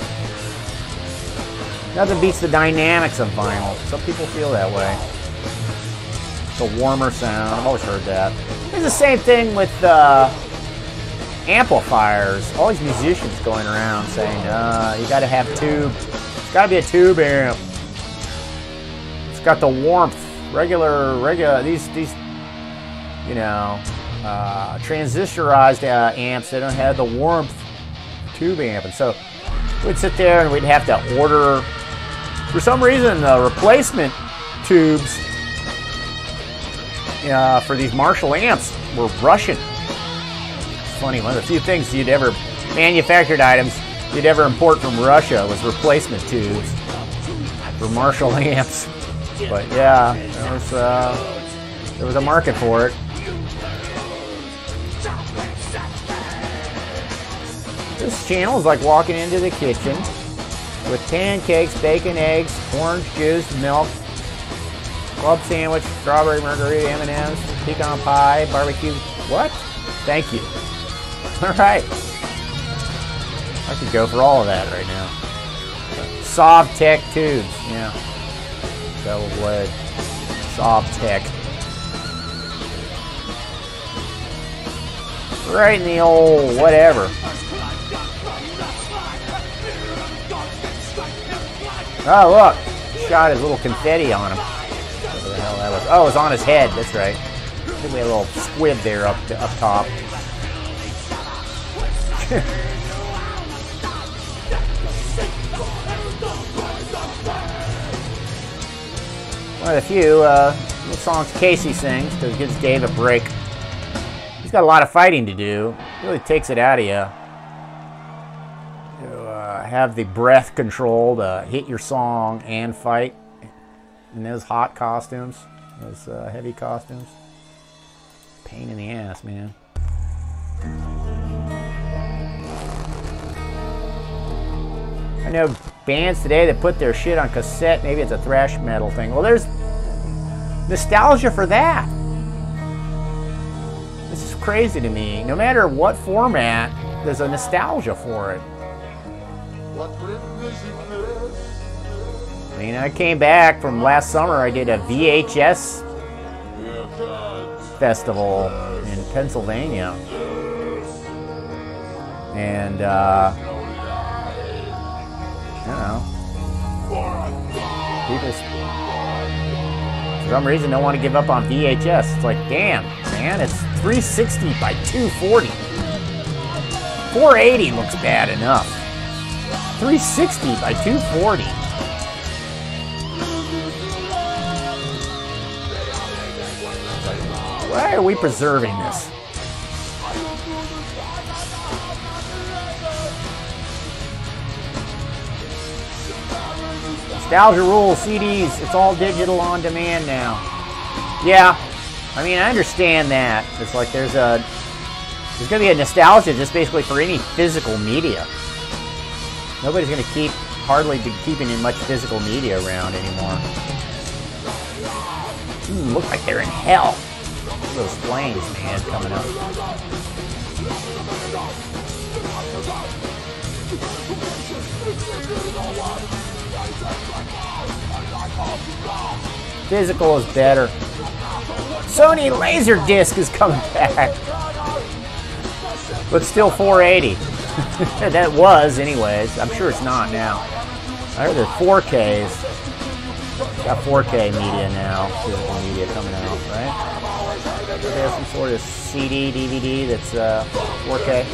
Nothing beats the dynamics of vinyl. Some people feel that way. It's a warmer sound. I've always heard that. It's the same thing with uh, amplifiers. All these musicians going around saying, uh, you got to have tube. It's got to be a tube amp. It's got the warmth. Regular, regular. These, these, you know. Uh, transistorized uh, amps, they don't have the warmth tube amp, and so we'd sit there and we'd have to order, for some reason, the replacement tubes uh, for these Marshall amps were Russian. It's funny, one of the few things you'd ever, manufactured items you'd ever import from Russia was replacement tubes for Marshall amps. But yeah, there was, uh, there was a market for it. This channel is like walking into the kitchen with pancakes, bacon, eggs, orange juice, milk, club sandwich, strawberry margarita, M and M's, pecan pie, barbecue. What? Thank you. All right. I could go for all of that right now. Sovtech tubes. Yeah. Double blade. Sovtech. Right in the old whatever. Oh, look! Shot his little confetti on him. Whatever the hell that was. Oh, it was on his head. That's right. I think we had a little squib there up to, up top. One of the few uh, little songs Casey sings, because it gives Dave a break. He's got a lot of fighting to do. It really takes it out of you. Have the breath control to hit your song and fight in those hot costumes, those uh, heavy costumes. Pain in the ass, man. I know bands today that put their shit on cassette. Maybe it's a thrash metal thing. Well, there's nostalgia for that. This is crazy to me. No matter what format, there's a nostalgia for it. I mean, I came back from last summer. I did a V H S festival in Pennsylvania. And, uh, you know, people, for some reason, don't want to give up on V H S. It's like, damn, man, it's three sixty by two forty. four eighty looks bad enough. three sixty by two forty. Why are we preserving this? Nostalgia rules, C Ds, it's all digital on demand now. Yeah, I mean, I understand that. It's like there's a, there's going to be a nostalgia just basically for any physical media. Nobody's going to keep, hardly be keeping in much physical media around anymore. Ooh, look like they're in hell. Look at those flames, man, coming up. Physical is better. Sony Laserdisc is coming back. But still four eighty. That was, anyways. I'm sure it's not now. I heard there's four Ks. Got four K media now. Physical media coming out, right? There's some sort of C D, D V D that's uh, four K.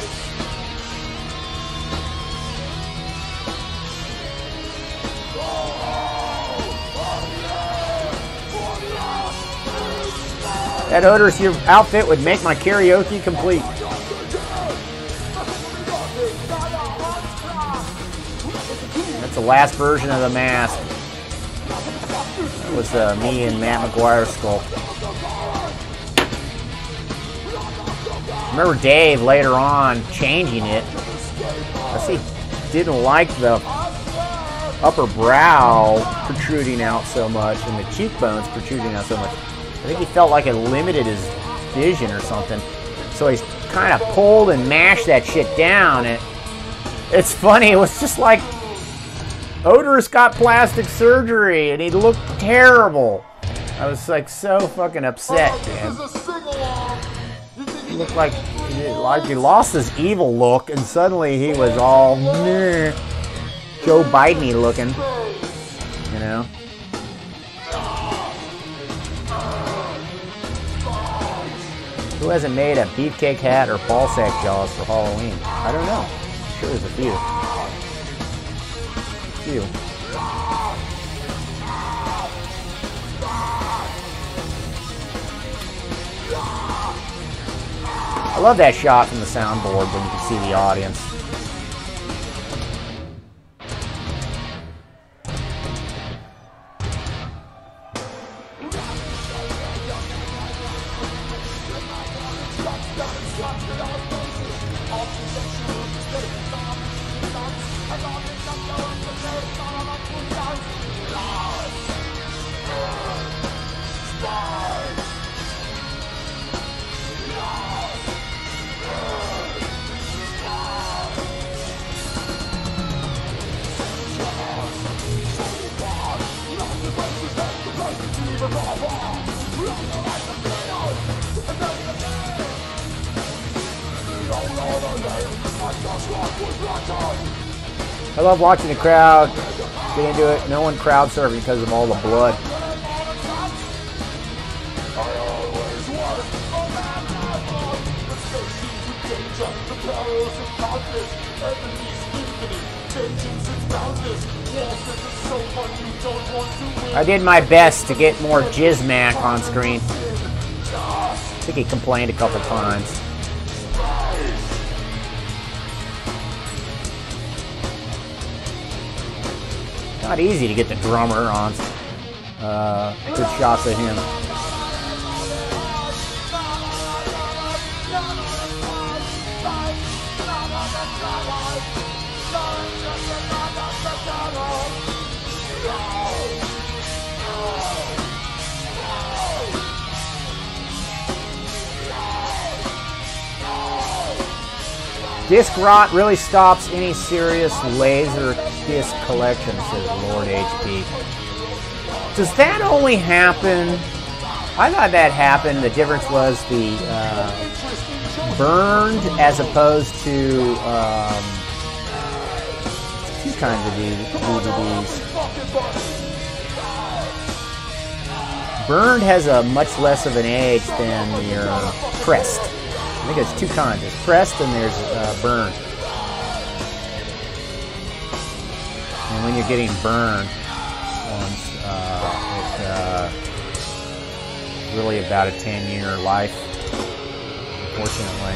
That odorous your outfit would make my karaoke complete. That's the last version of the mask. That was uh, me and Matt McGuire sculpt. Remember Dave later on changing it. I see he didn't like the upper brow protruding out so much and the cheekbones protruding out so much. I think he felt like it limited his vision or something. So he's kind of pulled and mashed that shit down. And it's funny, it was just like Odorous got plastic surgery and he looked terrible. I was like so fucking upset, man. He looked like, like he lost his evil look and suddenly he was all meh, Joe Biden-y looking, you know. Who hasn't made a beefcake hat or ballsack jaws for Halloween? I don't know. I'm sure there's a few. A few. I love that shot from the soundboard when you can see the audience. I love watching the crowd get into it. No one crowd surfing because of all the blood. I did my best to get more Jizmac on screen. I think he complained a couple times. Not easy to get the drummer on uh, good shots of him. Disc rot really stops any serious laser disc collection, says Lord H P. Does that only happen? I thought that happened. The difference was the uh, burned as opposed to um, two kinds of D V Ds. Burned has a much less of an age than your pressed. I think there's two kinds. There's pressed and there's uh, burned. And when you're getting burned, ones, uh, it's uh, really about a ten-year life, unfortunately.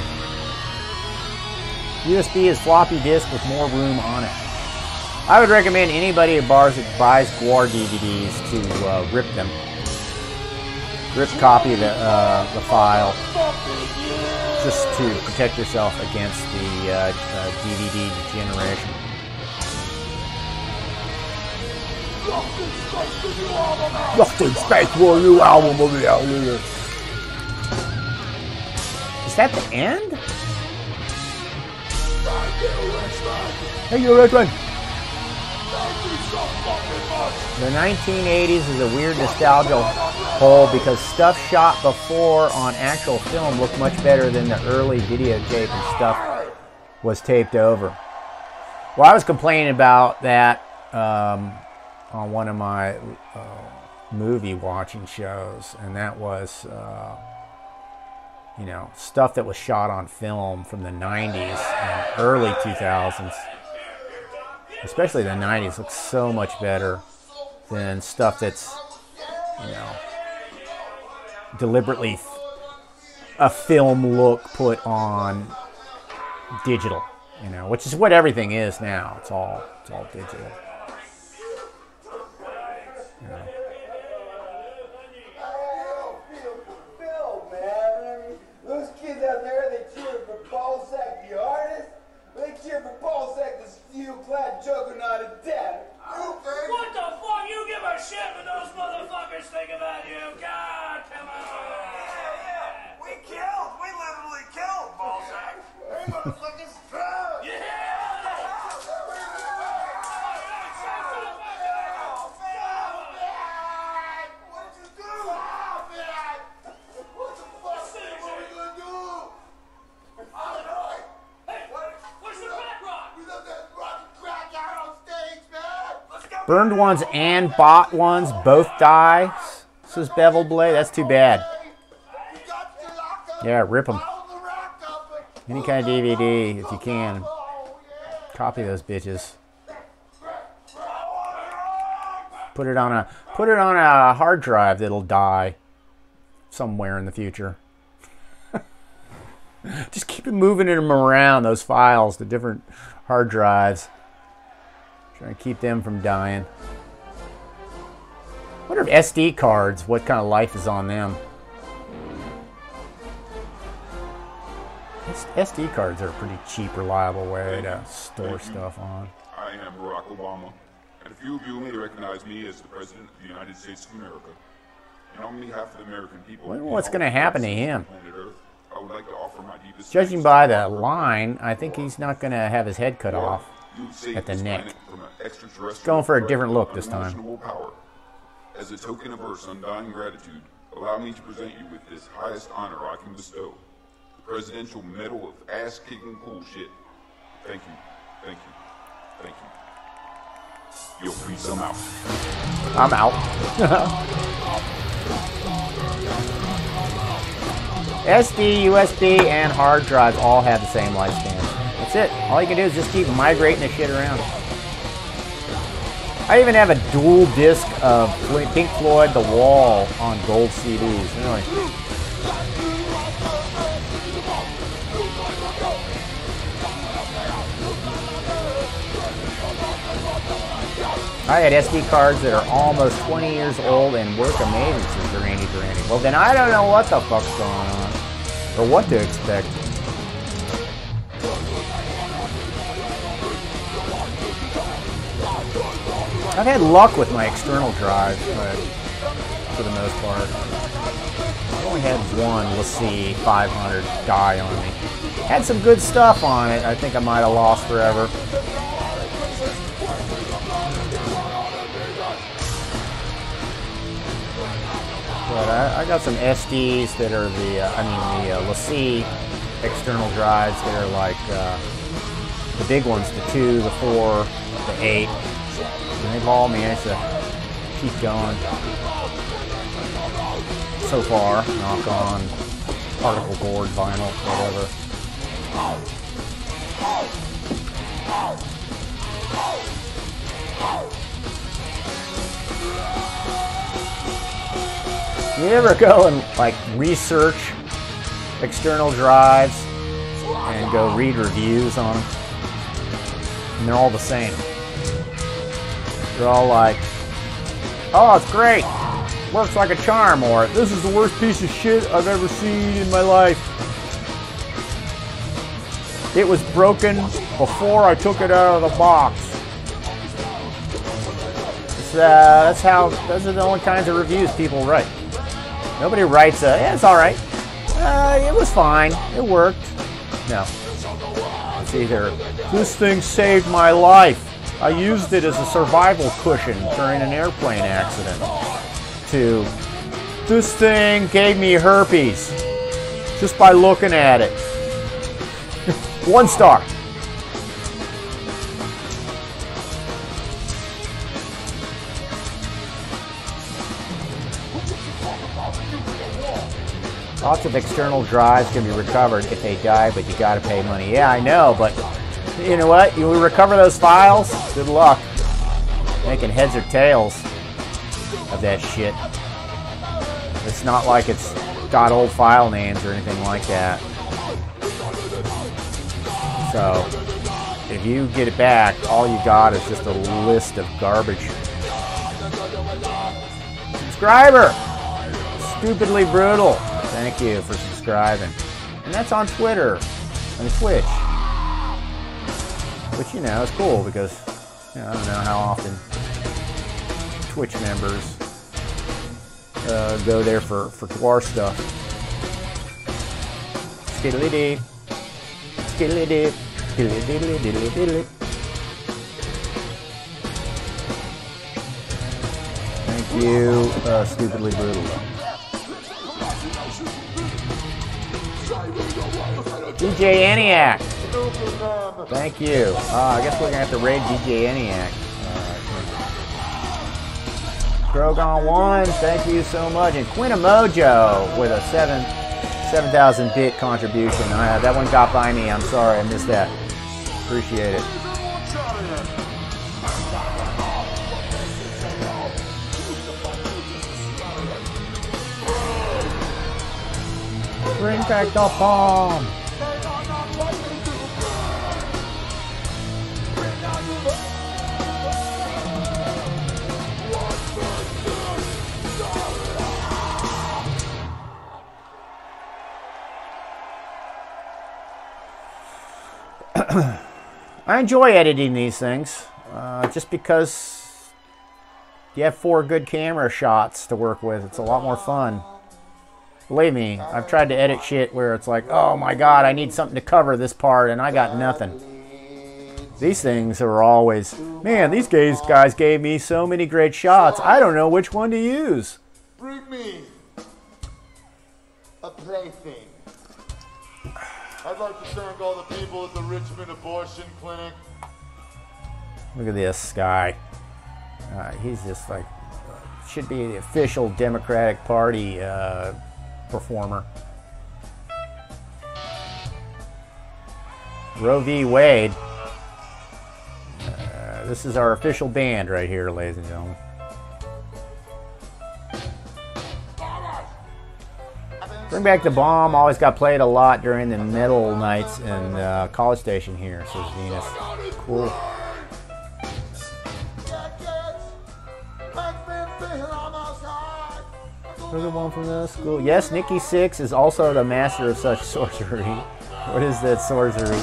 U S B is floppy disk with more room on it. I would recommend anybody who buys, buys G W A R D V Ds to uh, rip them. Rip copy the, uh, the file. Just to protect yourself against the uh, uh, D V D degeneration. Lost in Space for a new album over there. Is that the end? Hey, you Richmond. The nineteen eighties is a weird nostalgia hole because stuff shot before on actual film looked much better than the early videotape and stuff was taped over. Well, I was complaining about that um, on one of my uh, movie watching shows, and that was, uh, you know, stuff that was shot on film from the nineties and early two thousands. Especially the nineties looks so much better than stuff that's, you know, deliberately a film look put on digital, you know, which is what everything is now. It's all it's all digital. You know. Burned ones and bought ones both die, says Bevel Blade. That's too bad. Yeah, rip them. Any kind of D V D, if you can. Copy those bitches. Put it on a put it on a hard drive that'll die somewhere in the future. Just keep it moving them around, those files, the different hard drives. Trying to keep them from dying. I wonder if S D cards, what kind of life is on them. S D cards are a pretty cheap, reliable way to store stuff on. I am Barack Obama, and a few of you may recognize me as the President of the United States of America. And on behalf of the American people, I wonder what's going to happen to him. Earth, I would like to offer my deepest Judging by the line, I think he's not going to have his head cut off at the neck. Going for a different look this time. Power. As a token of Earth's undying gratitude, allow me to present you with this highest honor I can bestow. The Presidential Medal of Ass-Kicking Bullshit. Thank you, thank you, thank you. Yo, please, I'm out. I'm out. S D, U S B, and hard drives all have the same lifespan. That's it. All you can do is just keep migrating the shit around. I even have a dual disc of Pink Floyd The Wall on gold C Ds. Really. I had S D cards that are almost twenty years old and work amazing, says Durani Durani. Well, then I don't know what the fuck's going on. Or what to expect. I've had luck with my external drives, but for the most part. I've only had one, let's see, five hundred die on me. Had some good stuff on it. I think I might have lost forever. But I, I got some S Ds that are the, uh, I mean the uh, LaCie external drives that are like uh, the big ones, the two, the four, the eight. And they've all managed to keep going so far. Knock on particle board, vinyl, whatever. You ever go and like research external drives and go read reviews on them? And they're all the same. They're all like, oh, it's great, works like a charm, or this is the worst piece of shit I've ever seen in my life. It was broken before I took it out of the box. It's, uh, that's how, those are the only kinds of reviews people write. Nobody writes, uh, yeah, it's alright. Uh, it was fine. It worked. No. It's either, this thing saved my life. I used it as a survival cushion during an airplane accident. To, this thing gave me herpes just by looking at it. One star. Lots of external drives can be recovered if they die, but you gotta pay money. Yeah, I know, but you know what? You recover those files? Good luck. Making heads or tails of that shit. It's not like it's got old file names or anything like that. So, if you get it back, all you got is just a list of garbage. Subscriber! Stupidly Brutal. Thank you for subscribing. And that's on Twitter and Twitch. Which, you know, is cool because, you know, I don't know how often Twitch members uh, go there for, for G W A R stuff. Skiddly-dee. Diddly dip. Diddly diddly diddly diddly. Thank you, uh, Stupidly Brutal. D J Eniac. Thank you. Uh, I guess we're gonna have to raid D J Eniac. Drogon one, thank you so much. And Quinta Mojo with a seven seven thousand bit contribution. Uh, that one got by me. I'm sorry, I missed that. Appreciate it. Bring back the bomb. I enjoy editing these things, uh, just because you have four good camera shots to work with. It's a lot more fun. Believe me, I've tried to edit shit where it's like, oh my god, I need something to cover this part, and I got nothing. These things are always, man, these guys, guys gave me so many great shots, I don't know which one to use. Bring me a plaything. I'd like to thank all the people at the Richmond Abortion Clinic. Look at this guy. Uh, he's just like, should be the official Democratic Party uh, performer. Roe v. Wade. Uh, this is our official band right here, ladies and gentlemen. Bring Back the Bomb always got played a lot during the metal nights in uh, College Station here, says Venus. Cool. Look at one from the school. Yes, Nikki Six is also the master of such sorcery. What is that sorcery?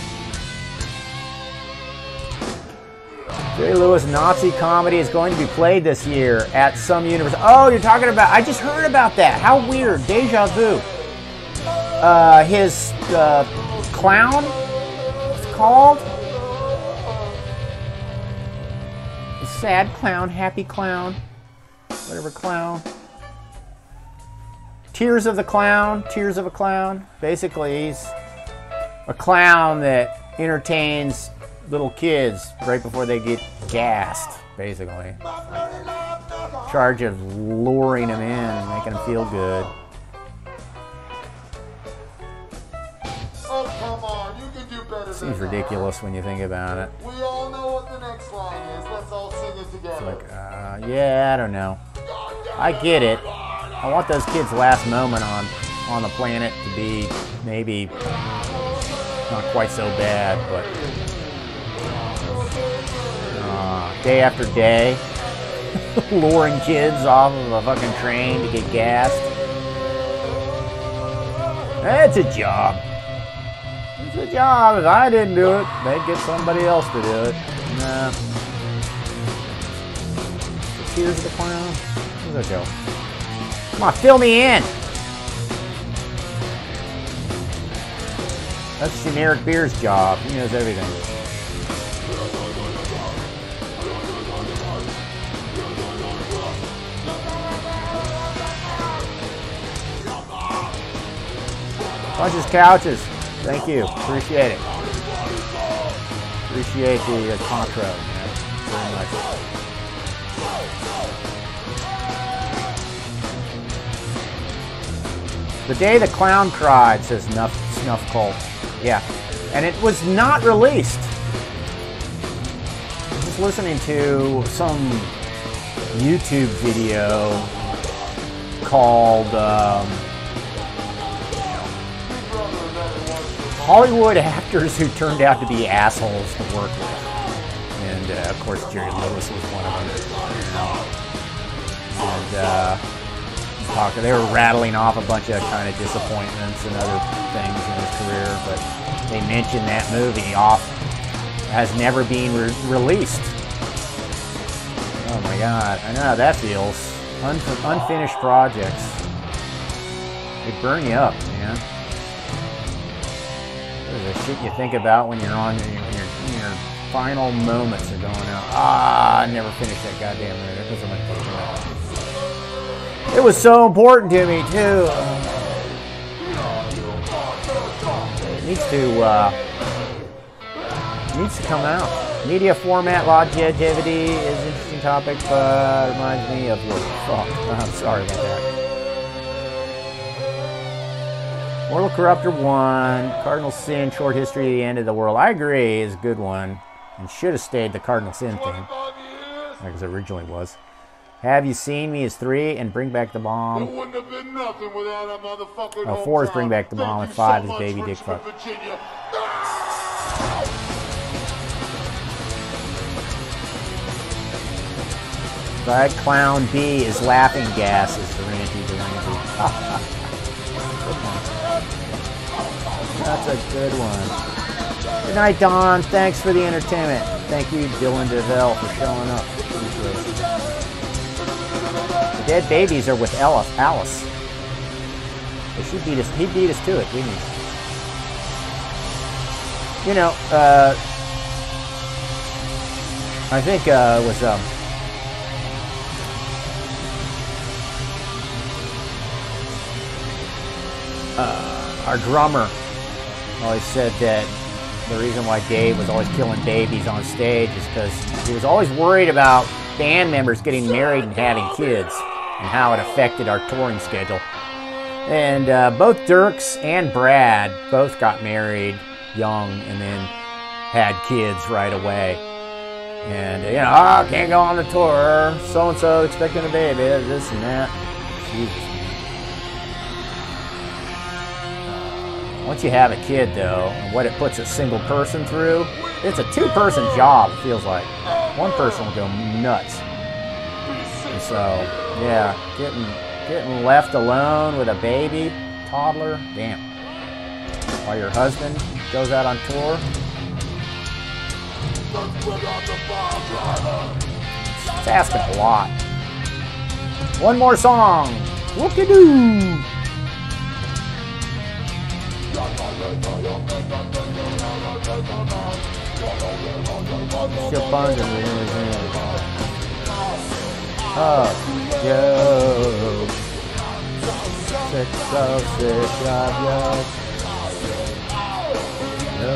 Jerry Lewis Nazi comedy is going to be played this year at some university. Oh, you're talking about, I just heard about that. How weird. Deja vu. Uh, his uh, clown, it's called? Sad clown, happy clown, whatever clown. Tears of the Clown, Tears of a Clown. Basically, he's a clown that entertains little kids right before they get gassed, basically. In charge of luring them in and making them feel good. Oh, come on, you can do better. Seems ridiculous when you think about it. We all know what the next line is. Let's all sing it together. It's like, uh, yeah, I don't know. I get it. I want those kids' last moment on on the planet to be maybe not quite so bad, but uh, day after day, luring kids off of a fucking train to get gassed. That's a job. It's a job. If I didn't do it, they'd get somebody else to do it. Nah. Tears of the Clown. Where's that go? Come on, fill me in. That's generic beer's job. He knows everything. Punches couches. Thank you. Appreciate it. Appreciate the uh, contra, man. Very much. The Day the Clown Cried, says Snuff, Snuff Cult. Yeah. And it was not released. I was just listening to some YouTube video called um, Hollywood actors who turned out to be assholes to work with. And uh, of course Jerry Lewis was one of them. And uh, talk, they were rattling off a bunch of kind of disappointments and other things in his career, but they mentioned that movie off has never been re released. Oh my god, I know how that feels. Unf unfinished projects. They burn you up, man. What is The shit you think about when you're on your, your, your final moments are going out. Ah, I never finished that goddamn movie. That doesn't make sense. It was so important to me too. It needs to uh, needs to come out. Media format longevity is an interesting topic, but reminds me of work. Fuck. I'm sorry about that. Mortal Corruptor one, Cardinal Sin, Short History of the End of the World. I agree, is a good one. And should have stayed the Cardinal Sin thing. Like it originally was. Have You Seen Me is three, and Bring Back the Bomb. There wouldn't have been nothing without a motherfucking Oh, four is Bring Back the Bomb, and five is Baby Dick Fuck. Bad Clown B is Laughing Gas, is the Ranty Duranty. That's a good one. Good night, Don. Thanks for the entertainment. Thank you, Dylan DeVille, for showing up. Appreciate it. The dead babies are with Alice. Alice. She beat us. He beat us to it, didn't he? You know, uh, I think uh, it was um, uh, our drummer always said that the reason why Dave was always killing babies on stage is because he was always worried about band members getting married and having kids and how it affected our touring schedule. And uh, both Dirks and Brad both got married young and then had kids right away. And, you know, oh, can't go on the tour, so-and-so expecting a baby, this and that. Jesus. Once you have a kid, though, and what it puts a single person through, it's a two-person job, it feels like. One person will go nuts. And so, yeah, getting getting left alone with a baby, toddler, damn. While your husband goes out on tour. It's asking a lot. One more song. Whoop-de-doo. Still buns in the Oh, yo. Sick, so sick of you. No.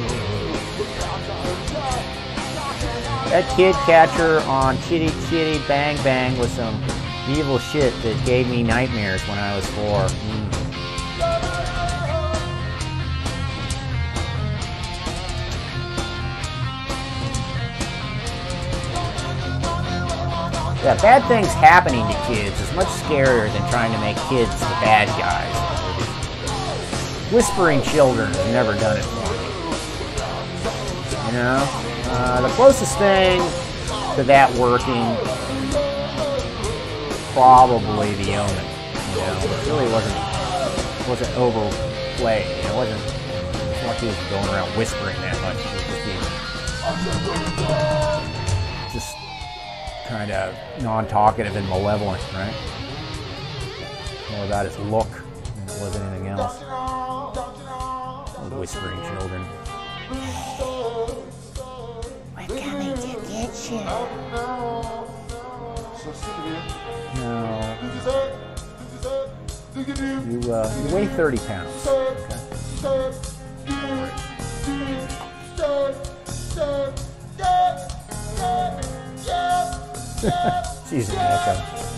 That kid catcher on Chitty Chitty Bang Bang was some evil shit that gave me nightmares when I was four. Mm. Yeah, bad things happening to kids is much scarier than trying to make kids the bad guys. Whispering children have never done it for me. You know? Uh, the closest thing to that working, probably The Omen. You know, it really wasn't wasn't overplayed. You know, it wasn't, it wasn't like he was going around whispering that much. It was just, just kind of non-talkative and malevolent, right? More about his look than it was anything else. Whispering children. We're coming to get you. No. You, uh, you weigh thirty pounds. Okay. She's an echo.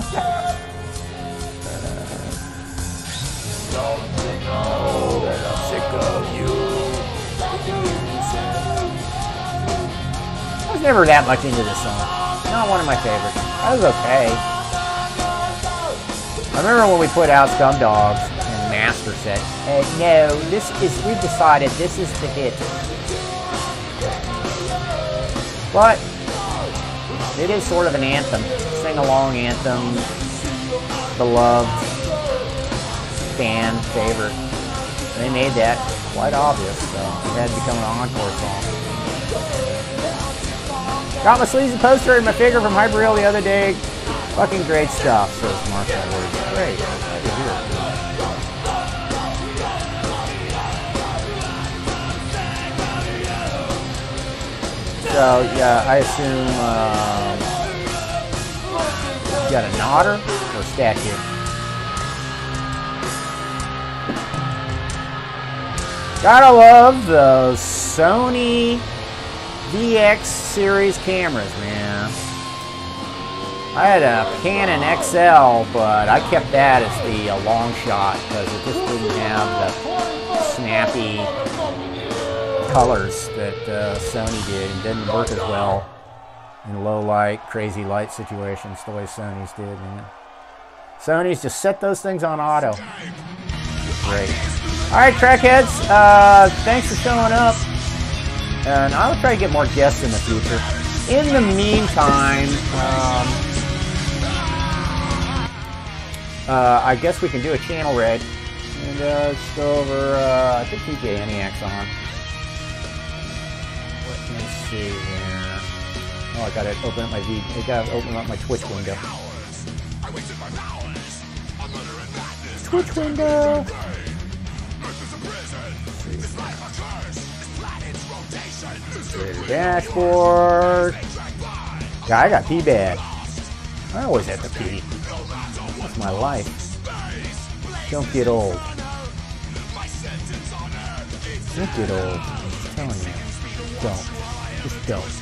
Oh, that I'm sick of you. I was never that much into this song. Not one of my favorites. I was okay. I remember when we put out Scum Dogs and Master said, uh, no, this is, we've decided this is the hit. But it is sort of an anthem, sing-along anthem, beloved, fan favorite. They made that quite obvious, so it had to become an encore song. Got my sleazy poster and my figure from Hyperreal the other day. Fucking great stuff, says Mark Edwards. Great, glad to hear it. So, yeah, I assume um, you got an otter or a statue? Gotta love the Sony V X series cameras, man. I had a Canon X L, but I kept that as the uh, long shot because it just didn't have the snappy colors that uh, Sony did and didn't work as well in low light, crazy light situations the way Sony's did, man. Sony's just set those things on auto. Great. All right, Trekheads, uh, thanks for showing up. And I'll try to get more guests in the future. In the meantime, um, uh, I guess we can do a channel raid. And uh, let's go over, uh, I think D J ENIAC's on. Let me see here. Oh, I gotta open up my V, I gotta open up my Twitch window. Twitch window! Dashboard. Yeah, I got pee bad. I always have to pee. That's my life. Don't get old. Don't get old. I'm telling you. Don't. Just don't.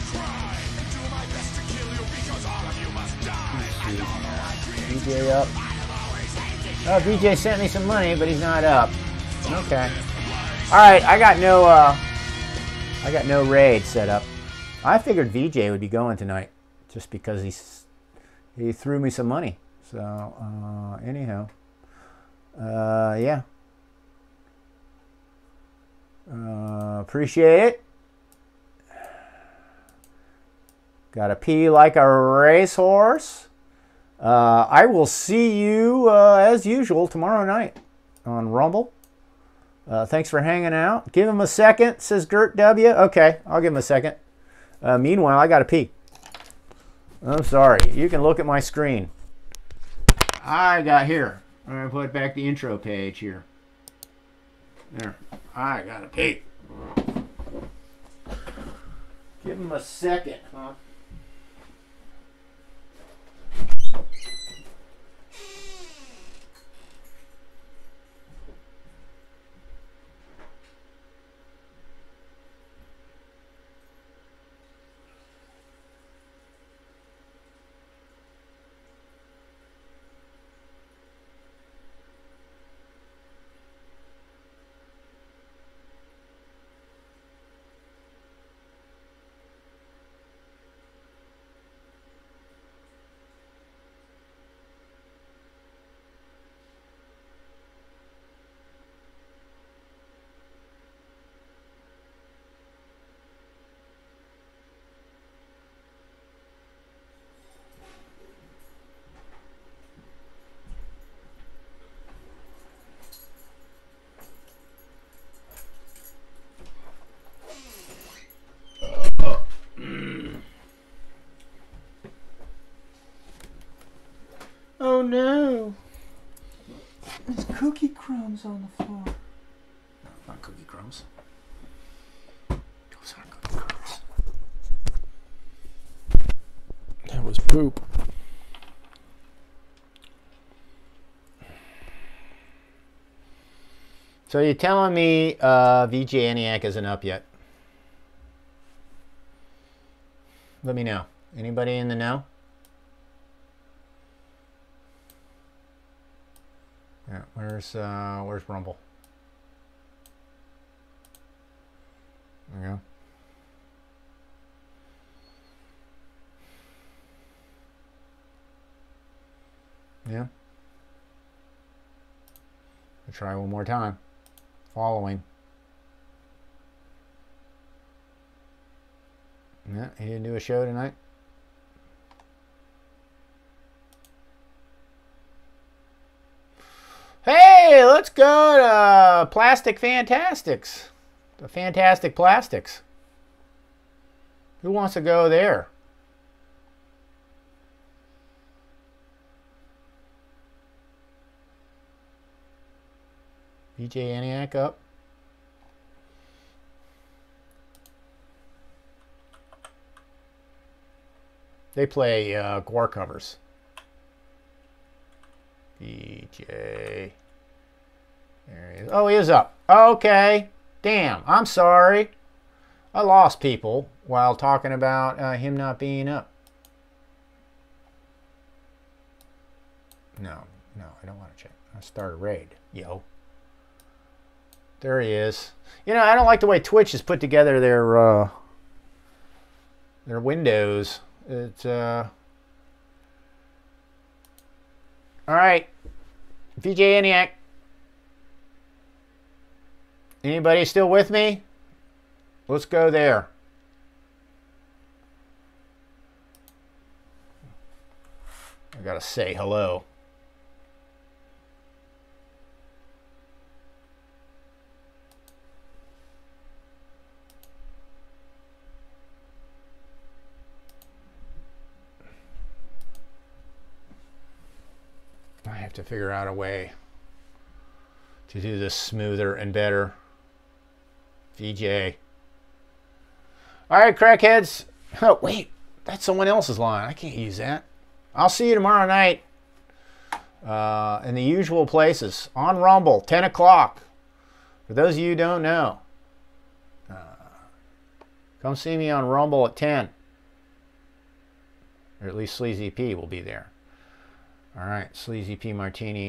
V J up. Oh, V J sent me some money, but he's not up. Okay. Alright, I got no uh I got no raid set up. I figured V J would be going tonight just because he's he threw me some money. So uh anyhow. Uh yeah. Uh appreciate it. Gotta pee like a racehorse. Uh, I will see you, uh, as usual, tomorrow night on Rumble. Uh, thanks for hanging out. Give him a second, says Gert W. Okay, I'll give him a second. Uh, meanwhile, I got to pee. I'm sorry. You can look at my screen. I got here. I'm going to put back the intro page here. There. I got to pee. Give him a second, huh? Oh no! There's cookie crumbs on the floor. No, not cookie crumbs. Those aren't cookie crumbs. That was poop. So you're telling me uh, V J ENIAC isn't up yet? Let me know. Anybody in the know? Yeah, where's uh, where's Rumble? There you go. Yeah. I'll try one more time. Following. Yeah, he didn't do a show tonight. Hey, let's go to Plastic Fantastics. The Fantastic Plastics. Who wants to go there? V J ENIAC up. They play uh, G W A R covers. V J. There he is. Oh, he is up. Okay. Damn. I'm sorry. I lost people while talking about uh, him not being up. No, no, I don't want to check. I'll start a raid. Yo. There he is. You know, I don't like the way Twitch has put together their uh, their windows. It's uh. All right, V J ENIAC. Anybody still with me? Let's go there. I gotta say hello. I have to figure out a way to do this smoother and better. V J. All right, crackheads. Oh, wait. That's someone else's line. I can't use that. I'll see you tomorrow night uh, in the usual places. On Rumble, ten o'clock. For those of you who don't know, uh, come see me on Rumble at ten. Or at least Sleazy P will be there. All right, Sleazy P Martini.